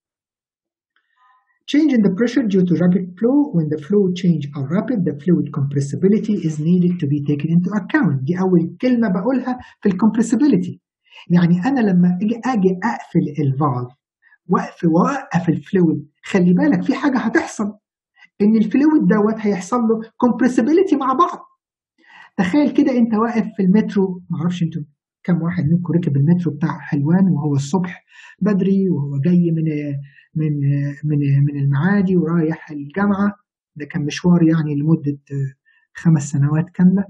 Change in the pressure due to rapid flow. When the flow change are rapid, the fluid compressibility is needed to be taken into account. دي أول كلمة بقولها في الكمبرسيبيليتي. يعني أنا لما أجي أجي أقفل الفالف وأقف وأوقف الفلويد، خلي بالك في حاجة هتحصل، إن الفلويد دوت هيحصل له compressibility مع بعض. تخيل كده أنت واقف في المترو، معرفش أنتوا كم واحد منكم ركب المترو بتاع حلوان وهو الصبح بدري وهو جاي من من من من المعادي ورايح الجامعه، ده كان مشوار يعني لمده خمس سنوات كامله،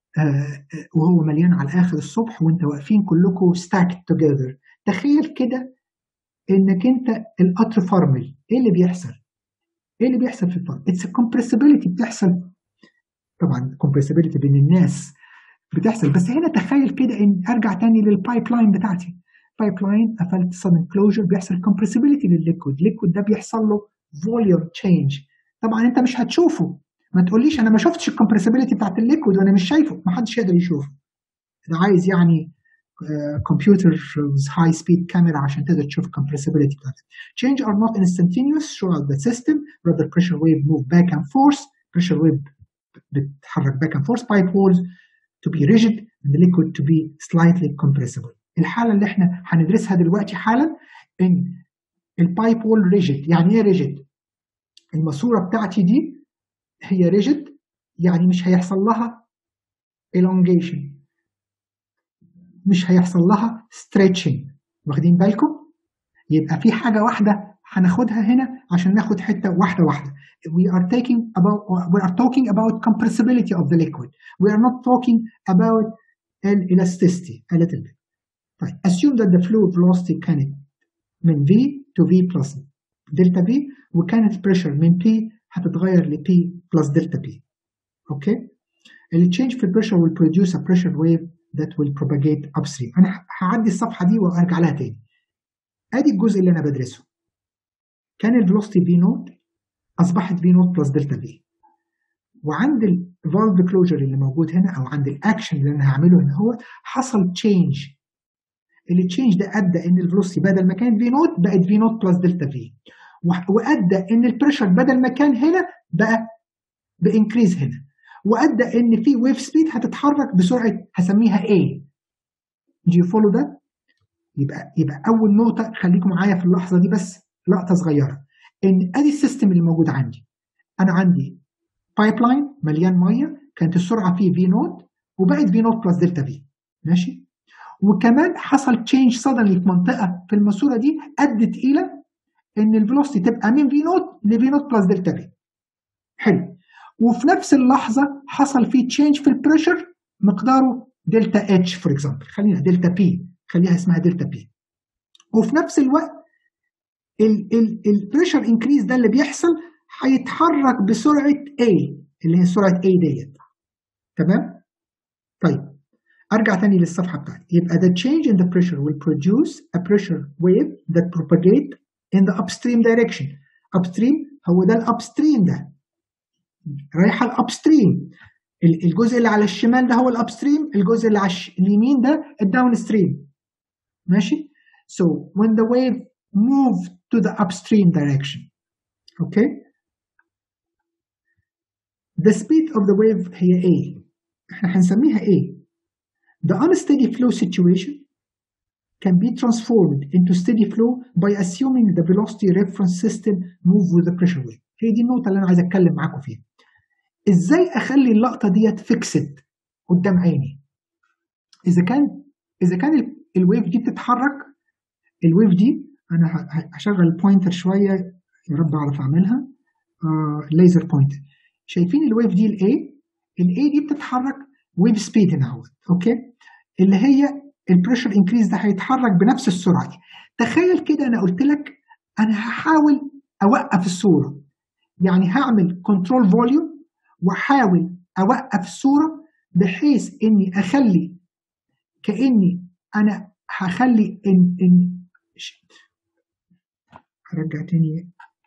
وهو مليان على الاخر الصبح وانت واقفين كلكم ستاكد توجذر. تخيل كده انك انت القطر فرمل، ايه اللي بيحصل؟ ايه اللي بيحصل في الفرمل؟ اتس كومبريسيبيليتي بتحصل، طبعا كومبريسيبيليتي بين الناس بتحصل، بس هنا تخيل كده ان ارجع تاني للبايب لاين بتاعتي، بايب لاين قفلت sudden closure، بيحصل compressibility للليكويد، الليكويد ده بيحصل له volume change، طبعا انت مش هتشوفه ما تقوليش انا ما شفتش الكمبرسبيليتي بتاعت الليكويد وانا مش شايفه، ما حدش يقدر يشوفه. ده عايز يعني كمبيوتر هاي سبيد كاميرا عشان تقدر تشوف الكمبرسبيليتي بتاعتها. Change are not instantaneous throughout the system, rather pressure wave move back and forth. Pressure wave بتتحرك back and forth. Pipe walls to be rigid and the liquid to be slightly compressible. الحالة اللي احنا هندرسها دلوقتي حالا ان البايب وول ريجيد. يعني ايه ريجيد؟ الماسورة بتاعتي دي هي ريجيد، يعني مش هيحصل لها elongation، مش هيحصل لها stretching. واخدين بالكم؟ يبقى في حاجة واحدة هناخدها هنا عشان ناخد حتة واحدة واحدة. We are taking about we are talking about compressibility of the liquid. We are not talking about elasticity a little bit. طيب assume that the fluid velocity كانت من V to V plus delta V، وكانت pressure من P هتتغير ل P plus delta P. اوكي؟ اللي change في pressure will produce a pressure wave that will propagate upstream. انا هعدي الصفحة دي وارجع لها تاني. ادي الجزء اللي انا بدرسه. كان الفيلوسيتي في نوت اصبحت في نوت بلس دلتا في، وعند الفالف كلوجر اللي موجود هنا او عند الاكشن اللي انا هعمله هنا هو حصل تشينج. اللي تشينج ده ادى ان الفيلوسيتي بدل ما كان في نوت بقت في نوت بلس دلتا في، وادى ان البريشر بدل ما كان هنا بقى بانكريز هنا، وادى ان في ويف سبيد هتتحرك بسرعه هسميها A. دي فولو ده؟ يبقى يبقى اول نقطه خليكم معايا في اللحظه دي بس لقطه صغيره، ان ادي السيستم اللي موجود عندي. انا عندي بايب لاين مليان ميه، كانت السرعه فيه في نوت وبقت في نوت بلس دلتا في، ماشي؟ وكمان حصل تشينج صدني في منطقه في الماسوره دي ادت الى ان الفيلوسيتي تبقى من في نوت لفي نوت بلس دلتا في. حلو. وفي نفس اللحظه حصل فيه تشينج في البريشر مقداره دلتا اتش فور اكزامبل، خلينا دلتا بي، خليها اسمها دلتا بي. وفي نفس الوقت البريشر انكريز ده اللي بيحصل هيتحرك بسرعه A اللي هي سرعه A ديت. تمام؟ طيب ارجع تاني للصفحه بتاعتي. يبقى the change in the pressure will produce a pressure wave that propagate in the upstream direction. upstream هو ده الابستريم، ده رايحه الابستريم. الجزء اللي على الشمال ده هو الابستريم، الجزء اللي على اليمين ده الداون ستريم. ماشي؟ So when the wave move to the upstream direction, okay, the speed of the wave هي A. احنا هنسميها A. The unsteady flow situation can be transformed into steady flow by assuming the velocity reference system move with the pressure wave. هي دي النقطة اللي أنا عايز أتكلم معاكم فيها. إزاي أخلي اللقطة ديت فيكسد قدام عيني؟ إذا كان إذا كان الويف دي بتتحرك، الويف دي أنا هشغل البوينتر شوية يا رب أعرف أعملها. آه ليزر بوينتر. شايفين الويف دي الA؟ الA دي بتتحرك ويف سبيد هنا اهوت، أوكي؟ اللي هي البريشر انكريز ده هيتحرك بنفس السرعه دي. تخيل كده انا قلت لك انا هحاول اوقف الصوره، يعني هعمل كنترول فوليوم واحاول اوقف الصوره بحيث اني اخلي كاني انا هخلي ان ان هرجع تاني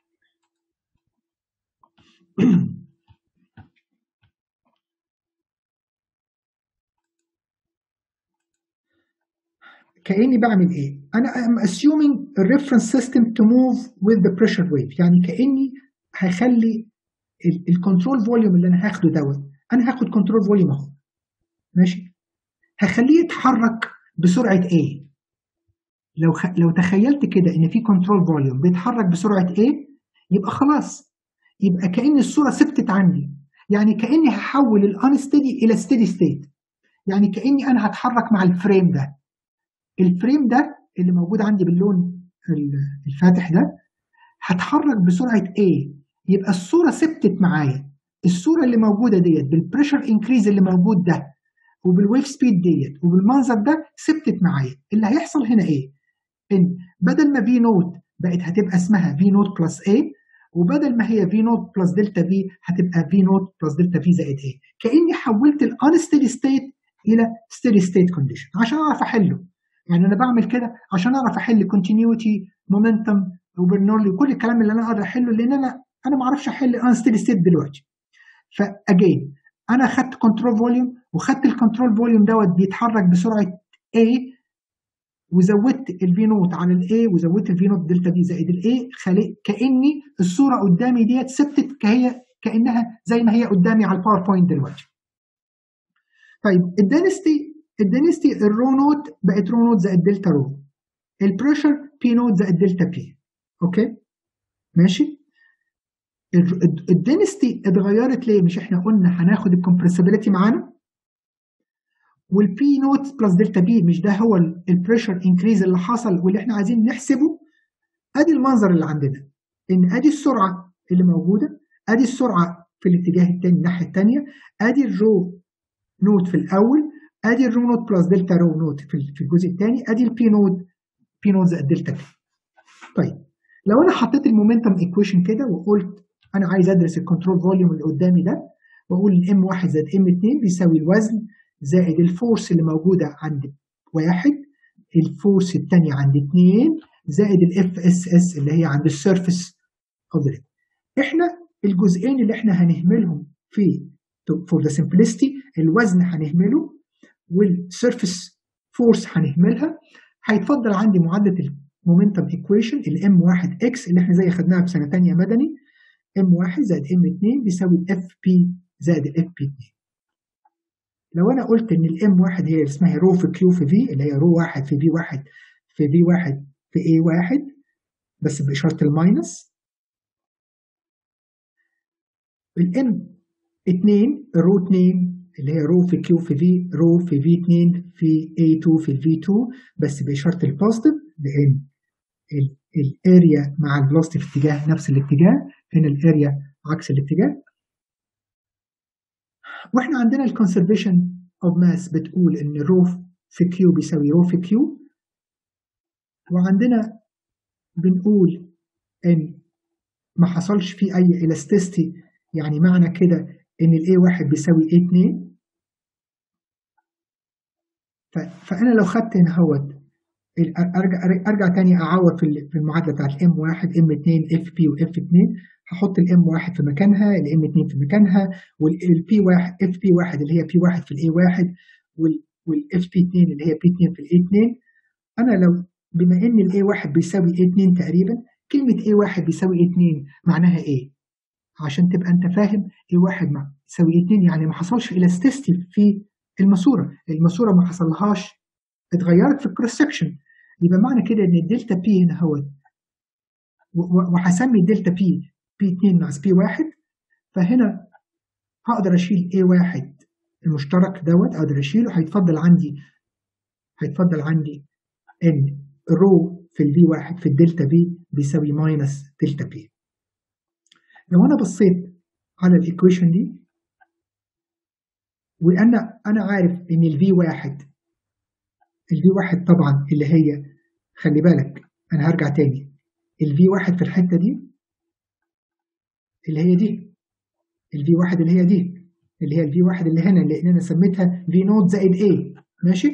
كأني بعمل إيه؟ أنا I'm assuming a reference system to move with the pressure wave، يعني كأني هخلي الكنترول فوليوم اللي أنا هاخده دوت، أنا هاخد كنترول فوليوم أهو، ماشي؟ هخليه يتحرك بسرعة A. لو خ... لو تخيلت كده إن في كنترول فوليوم بيتحرك بسرعة A، يبقى خلاص، يبقى كأن الصورة ثبتت عندي، يعني كأني هحول الانستيدي إلى ستيدي ستيت، يعني كأني أنا هتحرك مع الفريم ده. الفريم ده اللي موجود عندي باللون الفاتح ده هتحرك بسرعه A، يبقى الصوره ثبتت معايا. الصوره اللي موجوده ديت بالبريشر انكريز اللي موجود ده وبالويف سبيد ديت وبالمنظر ده ثبتت معايا. اللي هيحصل هنا ايه؟ ان بدل ما في نوت بقت هتبقى اسمها في نوت بلس A، وبدل ما هي في نوت بلس دلتا في هتبقى في نوت بلس دلتا في زائد A. كاني حولت الانستيدي ستيت الى ستيدي ستيت كونديشن عشان اعرف احله. يعني انا بعمل كده عشان اعرف احل كونتينيوتي مومنتم وبرنولي وكل الكلام اللي انا اقدر احله، لان انا انا ما اعرفش احل انستيدي ستيت دلوقتي. فاجين انا خدت كنترول فوليوم وخدت الكنترول فوليوم دوت بيتحرك بسرعه A وزودت الفي نوت على الاي وزودت الفي نوت دلتا في زائد الاي، كاني الصوره قدامي ديت ثبتت كهي كانها زي ما هي قدامي على الباوربوينت دلوقتي. طيب الدنستي الدنستي الرو نوت بقت رو نوت زائد دلتا رو، البريشر بي نوت زائد دلتا بي. اوكي ماشي. الدنستي اتغيرت ليه؟ مش احنا قلنا هناخد الكمبرسبيليتي معانا والبي نوت بلس دلتا بي، مش ده هو البريشر انكريز اللي حصل واللي احنا عايزين نحسبه؟ ادي المنظر اللي عندنا، ان ادي السرعه اللي موجوده، ادي السرعه في الاتجاه الثاني الناحيه الثانيه، ادي الرو نوت في الاول، ادي الرو نوت بلس دلتا رو نوت في الجزء الثاني، ادي البي نوت بي نوت زائد دلتا بي. طيب لو انا حطيت المومنتم ايكويشن كده وقلت انا عايز ادرس الكنترول فوليوم اللي قدامي ده، واقول ام واحد زائد ام اتنين بيساوي الوزن زائد الفورس اللي موجوده عند واحد، الفورس الثانيه عند اتنين، زائد الاف اس اس اللي هي عند السيرفيس اوف. احنا الجزئين اللي احنا هنهملهم في فور ذا سمبلستي، الوزن هنهمله والسيرفيس فورس هنهملها، هيتفضل عندي معادله المومنتم ايكويشن الام واحد اكس اللي احنا زي خدناها في سنه ثانيه مدني، ام واحد زائد ام اتنين بيساوي الاف بي زائد الاف بي اتنين. لو انا قلت ان الام واحد هي اسمها رو في كيو في في، اللي هي رو واحد في في واحد في في واحد في اي واحد بس باشاره الماينس، الام اتنين رو اتنين اللي هي رو في كيو في في، رو في في اتنين في اي اتنين في الفي اتنين بس باشاره البوزيتيف، لان الاريا مع الفلوسيتي في اتجاه نفس الاتجاه، هنا الاريا عكس الاتجاه. واحنا عندنا الكونسرفيشن اوف ماس بتقول ان رو في كيو بيساوي رو في كيو، وعندنا بنقول ان ما حصلش فيه اي الاستيستي، يعني معنى كده ان الاي واحد بيساوي اي اتنين. فانا لو خدت هنا اهوت ارجع ارجع تاني اعوض في المعادله بتاعت الام واحد ام اتنين اف بي واف اتنين، هحط الام واحد في مكانها، الام اتنين في مكانها، والبي واحد اف بي واحد اللي هي بي واحد في الاي واحد، والاف بي اتنين اللي هي بي اتنين في الاي اتنين. انا لو بما ان الاي واحد بيساوي اي اتنين تقريبا، كلمه اي واحد بيساوي اي اتنين معناها ايه؟ عشان تبقى انت فاهم اي واحد بيساوي اي اتنين يعني ما حصلش الاستيستي في الماسوره، الماسوره ما حصلهاش اتغيرت في الكروس سكشن، يبقى معنى كده ان الدلتا بي هنا هو، وهسمي الدلتا بي بي اتنين ناقص بي واحد، فهنا هقدر اشيل اي واحد المشترك دوت، اقدر اشيله، هيتفضل عندي هيتفضل عندي ان رو في الفي واحد في الدلتا بي بيساوي ماينس دلتا بي. لو انا بصيت على الايكويشن دي وانا انا عارف ان الفي واحد الفي واحد طبعا اللي هي، خلي بالك انا هرجع تاني، الفي واحد في الحته دي اللي هي دي، الفي واحد اللي هي دي اللي هي الفي واحد اللي هنا اللي انا سميتها في نوت زائد ايه، ماشي؟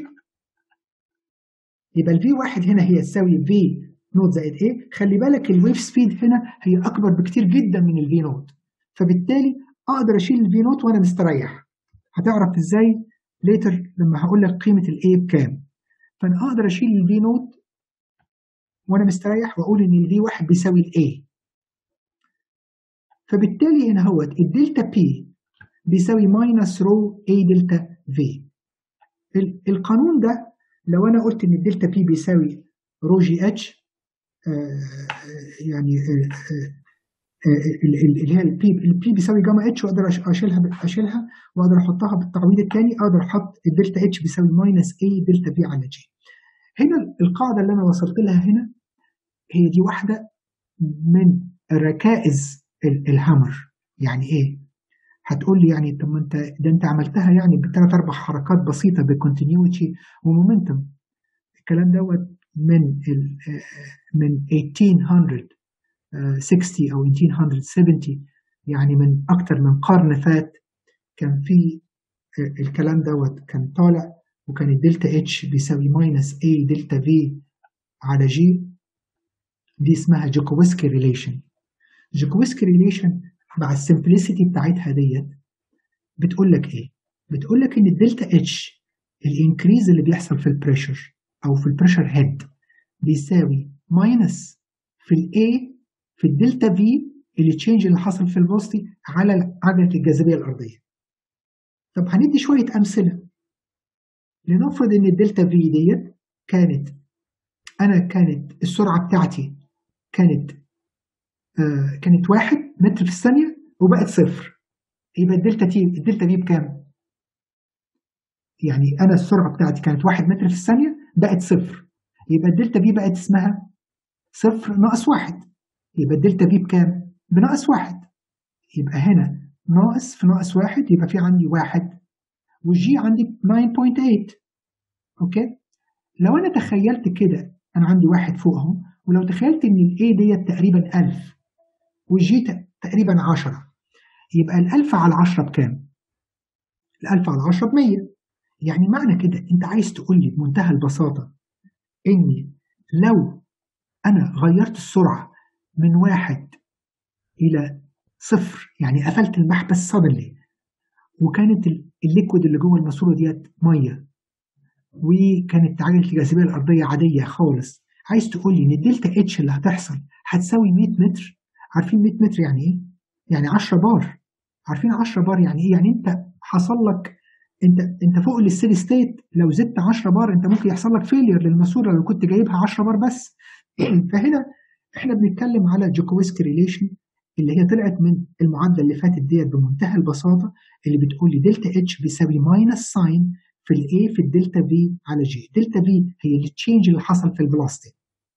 يبقى الفي واحد هنا هي تساوي في نوت زائد ايه. خلي بالك الويف سبيد هنا هي اكبر بكتير جدا من الفي نوت، فبالتالي اقدر اشيل الفي نوت وانا مستريح. هتعرف ازاي ليتر لما هقول لك قيمه الايه بكام. فانا اقدر اشيل الفي نوت وانا مستريح واقول ان الفي واحد بيساوي الايه. فبالتالي هنا هوت الدلتا بي بيساوي ماينس رو اي دلتا في. القانون ده لو انا قلت ان الدلتا بي بيساوي رو جي اتش، يعني اللي هي البي البي بيساوي جاما اتش، واقدر اشيلها اشيلها واقدر احطها بالتعويض الثاني، اقدر احط الدلتا اتش بيساوي ماينس اي دلتا في على جي. هنا القاعده اللي انا وصلت لها هنا هي دي واحده من ركائز الهامر. يعني ايه؟ هتقول لي يعني طب ما انت ده انت عملتها يعني بثلاث اربع حركات بسيطه بكونتينيوتي ومومنتم. الكلام دوت من ال من ألف وثمانمائة وستين او ألف وثمانمائة وسبعين، يعني من اكتر من قرن فات كان في الكلام دوت كان طالع، وكان الدلتا اتش بيساوي ماينس اي دلتا في على جي. دي اسمها جوكوفسكي ريليشن. جوكوفسكي ريليشن مع السمبلسيتي بتاعتها ديت بتقول لك ايه؟ بتقول لك ان الدلتا اتش الانكريز اللي بيحصل في البريشر او في البريشر هيد بيساوي ماينس في الاي في الدلتا في اللي تشينج اللي حصل في الفيلوسيتي على عجله الجاذبيه الارضيه. طب هندي شويه امثله. لنفرض ان الدلتا في ديت كانت انا كانت السرعه بتاعتي كانت آه كانت واحد متر في الثانيه وبقت صفر، يبقى الدلتا تي الدلتا في بكام؟ يعني انا السرعه بتاعتي كانت واحد متر في الثانيه بقت صفر، يبقى الدلتا في بقت اسمها صفر ناقص واحد، يبقى الدلتا في بكام؟ بناقص واحد. يبقى هنا ناقص في ناقص واحد يبقى في عندي واحد، والجي عندي تسعة فاصلة ثمانية. اوكي؟ لو انا تخيلت كده انا عندي واحد فوقهم، ولو تخيلت ان الاي ديت تقريبا ألف والجي تقريبا عشرة، يبقى الألف على عشرة بكام؟ الألف على عشرة ب مية. يعني معنى كده انت عايز تقول لي بمنتهى البساطه اني لو انا غيرت السرعه من واحد الى صفر، يعني قفلت المحبس صدلي، وكانت الليكويد اللي جوه الماسوره ديت ميه، وكانت عجله الجاذبيه الارضيه عاديه خالص، عايز تقول لي ان الدلتا اتش اللي هتحصل هتساوي مية متر؟ عارفين مية متر يعني ايه؟ يعني عشرة بار. عارفين عشرة بار يعني ايه؟ يعني انت حصل لك انت انت فوق الستيدي ستيت، لو زدت عشرة بار انت ممكن يحصل لك فيلير للماسوره لو كنت جايبها عشرة بار بس. فهنا احنا بنتكلم على جوكوفسكي ريليشن اللي هي طلعت من المعادله اللي فاتت ديت بمنتهى البساطه، اللي بتقول لي دلتا اتش بيساوي ماينس ساين في الاي في الدلتا في على جي. دلتا في هي التشينج اللي حصل في الفيلوسيتي.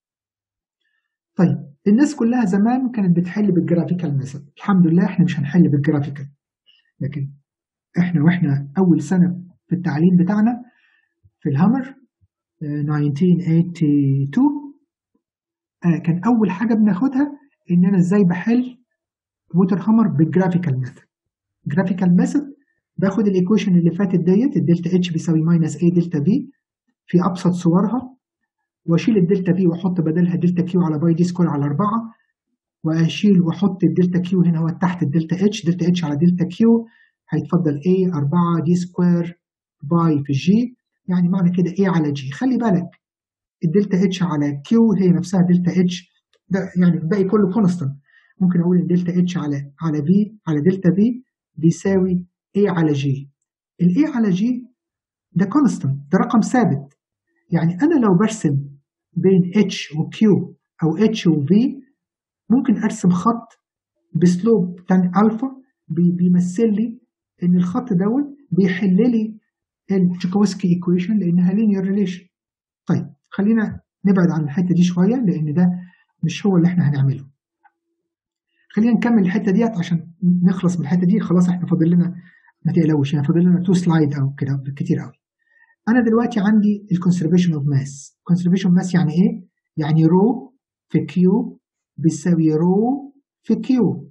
طيب الناس كلها زمان كانت بتحل بالجرافيكال ميثود، الحمد لله احنا مش هنحل بالجرافيكال، لكن احنا واحنا اول سنه في التعليم بتاعنا في الهامر ألف وتسعمية واتنين وثمانين آه كان اول حاجه بناخدها ان انا ازاي بحل ووتر هامر بالجرافيكال ميثود. جرافيكال ميثود باخد الايكويشن اللي فاتت ديت الدلتا اتش بيساوي ماينس اي دلتا في في ابسط صورها، واشيل الدلتا في واحط بدلها دلتا كيو على باي دي سكوير على أربعة، واشيل واحط الدلتا كيو هنا هو تحت الدلتا اتش، دلتا اتش على دلتا كيو هيتفضل اي أربعة دي سكوير باي في جي، يعني معنى كده اي على جي. خلي بالك الدلتا اتش على كيو هي نفسها دلتا اتش، ده يعني الباقي كله كونستنت. ممكن اقول ان دلتا اتش على على في على دلتا في بيساوي اي على جي. الاي على جي ده كونستنت، ده رقم ثابت. يعني انا لو برسم بين اتش وكيو او اتش وفي ممكن ارسم خط بسلوب تان الفا بيمثل لي ان الخط دوت بيحل لي الجوكوفسكي ايكويشن لانها لينير ريليشن. طيب خلينا نبعد عن الحته دي شويه لان ده مش هو اللي احنا هنعمله. خلينا نكمل الحته ديت عشان نخلص من الحته دي. خلاص احنا فاضل لنا، ما تقلقوش، يعني فاضل لنا تو سلايد او كده بالكتير قوي. انا دلوقتي عندي الكونسرفيشن اوف ماس. كونسرفيشن اوف ماس يعني ايه؟ يعني رو في كيو بيساوي رو في كيو.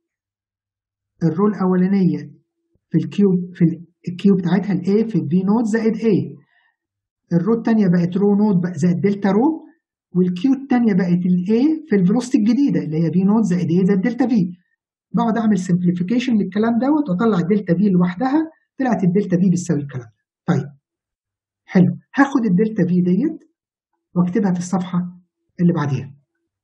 الرو الاولانيه في الكيو في الكيو بتاعتها الاي في في نوت زائد اي، الرو الثانيه بقت رو نوت زائد دلتا رو، والكيو الثانيه بقت الاي في الفيلوسيتي الجديده اللي هي في نوت زائد اي زائد دلتا في. بقعد اعمل سمبليفيكيشن للكلام دوت واطلع الدلتا في لوحدها، طلعت الدلتا في بتساوي الكلام ده. طيب حلو، هاخد الدلتا في ديت واكتبها في الصفحه اللي بعديها.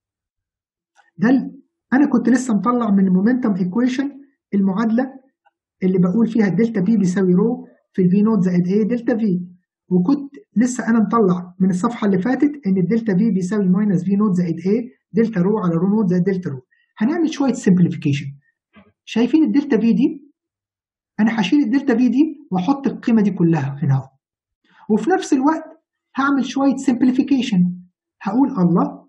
ده انا كنت لسه مطلع من المومنتم ايكويشن المعادله اللي بقول فيها الدلتا في بيساوي رو في الفي نوت زائد ايه دلتا في، وكنت لسه انا مطلع من الصفحه اللي فاتت ان الدلتا في بيساوي ماينس في نوت زائد ايه دلتا رو على رو نوت زائد دلتا رو. هنعمل شويه سمبليفيكيشن. شايفين الدلتا في دي؟ انا هشيل الدلتا في دي واحط القيمه دي كلها هنا اهو، وفي نفس الوقت هعمل شويه سمبليفيكيشن. هقول الله،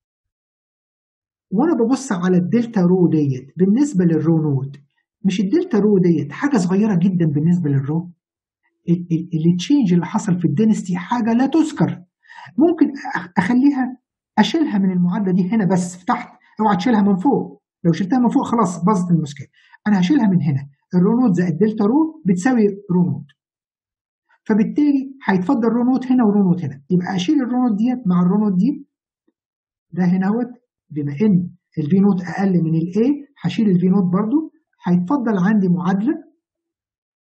وانا ببص على الدلتا رو ديت بالنسبه للرو نوت، مش الدلتا رو ديت حاجه صغيره جدا بالنسبه للرو؟ اللي تشينج اللي حصل في الدينستي حاجه لا تذكر. ممكن اخليها اشيلها من المعادله دي هنا بس في تحت، اوعى تشيلها من فوق، لو شلتها من فوق خلاص باظت المشكله. انا هشيلها من هنا، الرو نوت زائد دلتا رو بتساوي رو نوت، فبالتالي هيتفضل رو نوت هنا ورو نوت هنا، يبقى اشيل الرو نوت ديت مع الرو نوت دي، ده هنا اهوت بما ان الفي نوت اقل من الاي هشيل الفي نوت برضو، هيتفضل عندي معادله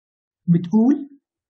بتقول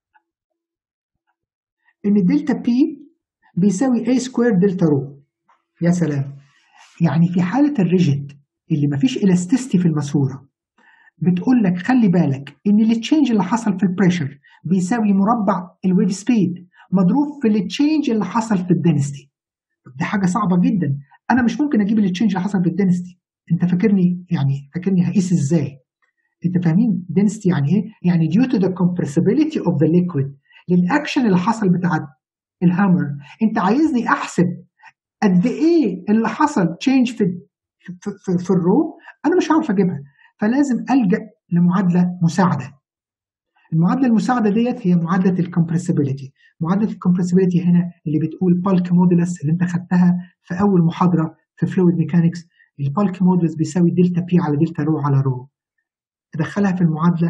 ان دلتا بي بيساوي A سكوير دلتا رو. يا سلام، يعني في حالة الريجيد اللي مفيش الاستيستي في الماسورة بتقول لك خلي بالك ان التشينج اللي حصل في البريشر بيساوي مربع الويف سبيد مضروب في التشينج اللي حصل في الدنستي. دي حاجة صعبة جدا، انا مش ممكن اجيب التشينج اللي حصل في الدنستي. انت فاكرني يعني فاكرني هقيس ازاي؟ انت فاهمين density يعني ايه؟ يعني due to the compressibility of the liquid للاكشن اللي حصل بتاع الهامر. انت عايزني احسب قد ايه اللي حصل change في في, في, في الرو، انا مش عارف اجيبها، فلازم الجا لمعادله مساعده. المعادله المساعده ديت هي معادله الكمبرسيبيليتي. معادله الكمبرسيبيليتي هنا اللي بتقول بالك مودولس اللي انت خدتها في اول محاضره في فلويد ميكانكس. البالك مودولس بيساوي دلتا بي على دلتا رو على رو. ادخلها في المعادله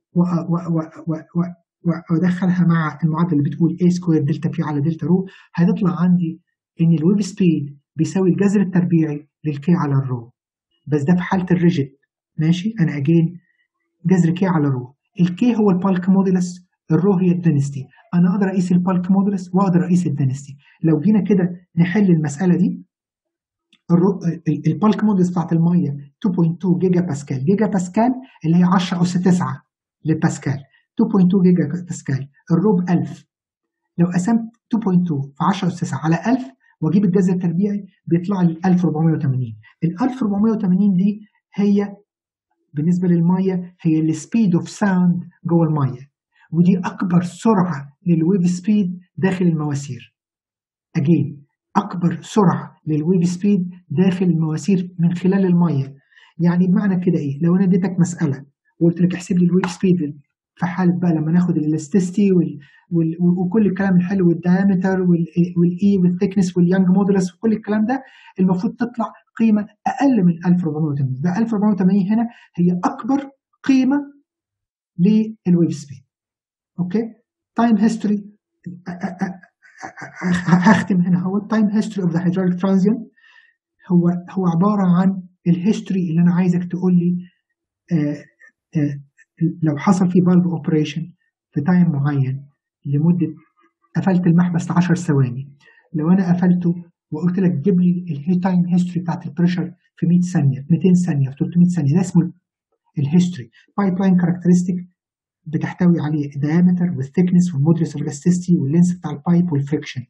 وادخلها مع المعادله اللي بتقول A سكوير دلتا بي على دلتا رو، هتطلع عندي ان الويف سبيد بيساوي الجذر التربيعي للكي على الرو. بس ده في حاله الريجيد، ماشي؟ انا اجين جذر كي على رو. الكي هو البالك مودولس، الرو هي الدنستي. انا اقدر اقيس البالك مودولس واقدر اقيس الدنستي. لو جينا كده نحل المساله دي، البالك مودولس بتاعت الميه اثنين فاصلة اثنين جيجا باسكال. جيجا باسكال اللي هي عشرة أس تسعة لباسكال. اثنين فاصلة اثنين جيجا باسكال، الروب ألف. لو قسمت اثنين فاصلة اثنين في عشرة أس تسعة على ألف واجيب الجذر التربيعي بيطلع لي ألف وأربعمائة وثمانين. ال ألف وأربعمائة وثمانين دي هي بالنسبه للميه هي السبيد اوف ساوند جوه الميه، ودي اكبر سرعه للويف سبيد داخل المواسير. اجين اكبر سرعه للويف سبيد داخل المواسير من خلال الميه. يعني بمعنى كده ايه؟ لو انا اديتك مساله وقلت لك احسب لي الويف سبيد في حاله بقى لما ناخد الالاستيستي وكل الكلام الحلو والدايمتر والاي والثيكنس واليانج مودولس وكل الكلام ده، المفروض تطلع قيمه اقل من ألف وأربعمائة وثمانين. ده ألف وأربعمائة وثمانين هنا هي اكبر قيمه للويف سبيد. اوكي، تايم هيستوري. هختم هنا. هو التايم هيستوري اوف ذا هيدروليك ترانزيانت هو هو عباره عن الهيستوري اللي انا عايزك تقول لي آآ آآ لو حصل فيه فالف اوبريشن في تايم معين لمده، قفلت المحبس عشر ثواني، لو انا قفلته وقلت لك جيب لي التايم هيستوري بتاعت البريشر في مئة ثانيه، مئتين ثانيه، في ثلاثمائة ثانيه، ده اسمه الهيستوري. بايب لاين كاركترستيك بتحتوي عليه الدايمتر والثيكنس والمودولس اوف الاستيستي واللينس بتاع البايب والفريكشن.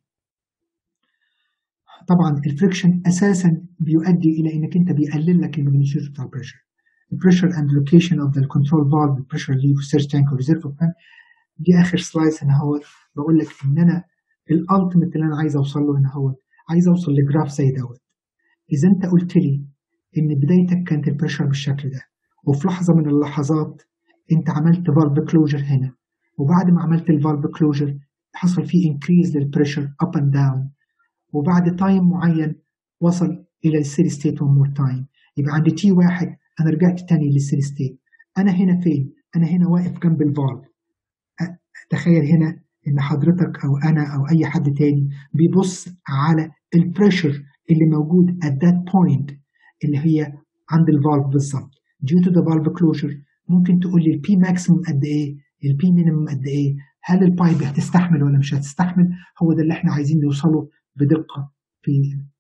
طبعا الفريكشن اساسا بيؤدي الى انك انت بيقلل لك الماجنتيود بتاع البريشر. البريشر اند لوكيشن اوف ذا كنترول فالف، البريشر ليف والسيرج تانك والريزيرف بان. دي اخر سلايد هنا اهو، بقول لك ان انا الالتيميت اللي انا عايز اوصل له هنا اهو، عايز اوصل لجراف زي دوت. اذا انت قلت لي ان بدايتك كانت البريشر بالشكل ده، وفي لحظه من اللحظات انت عملت فالف كلوجر هنا، وبعد ما عملت الفالف كلوجر حصل فيه انكريز للبريشر اب اند داون، وبعد تايم معين وصل الى السيري ستيت ون مور تايم، يبقى عند تي واحد انا رجعت تاني للسيري ستيت. انا هنا فين؟ انا هنا واقف جنب الفالف. تخيل هنا ان حضرتك او انا او اي حد تاني بيبص على البريشر اللي موجود at that point اللي هي عند الفالف بالظبط. due to the valve closure ممكن تقول لي البي ماكسيموم قد ايه؟ البي مينيموم قد ايه؟ هل البايب هتستحمل ولا مش هتستحمل؟ هو ده اللي احنا عايزين نوصله بدقه في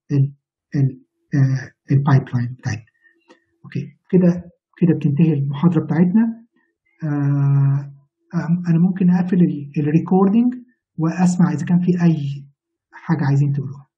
البايب لاين بتاعتنا. اوكي، كده كده بتنتهي المحاضره بتاعتنا. آه انا ممكن اقفل الريكوردينج واسمع اذا كان في اي حاجه عايزين تقولوها.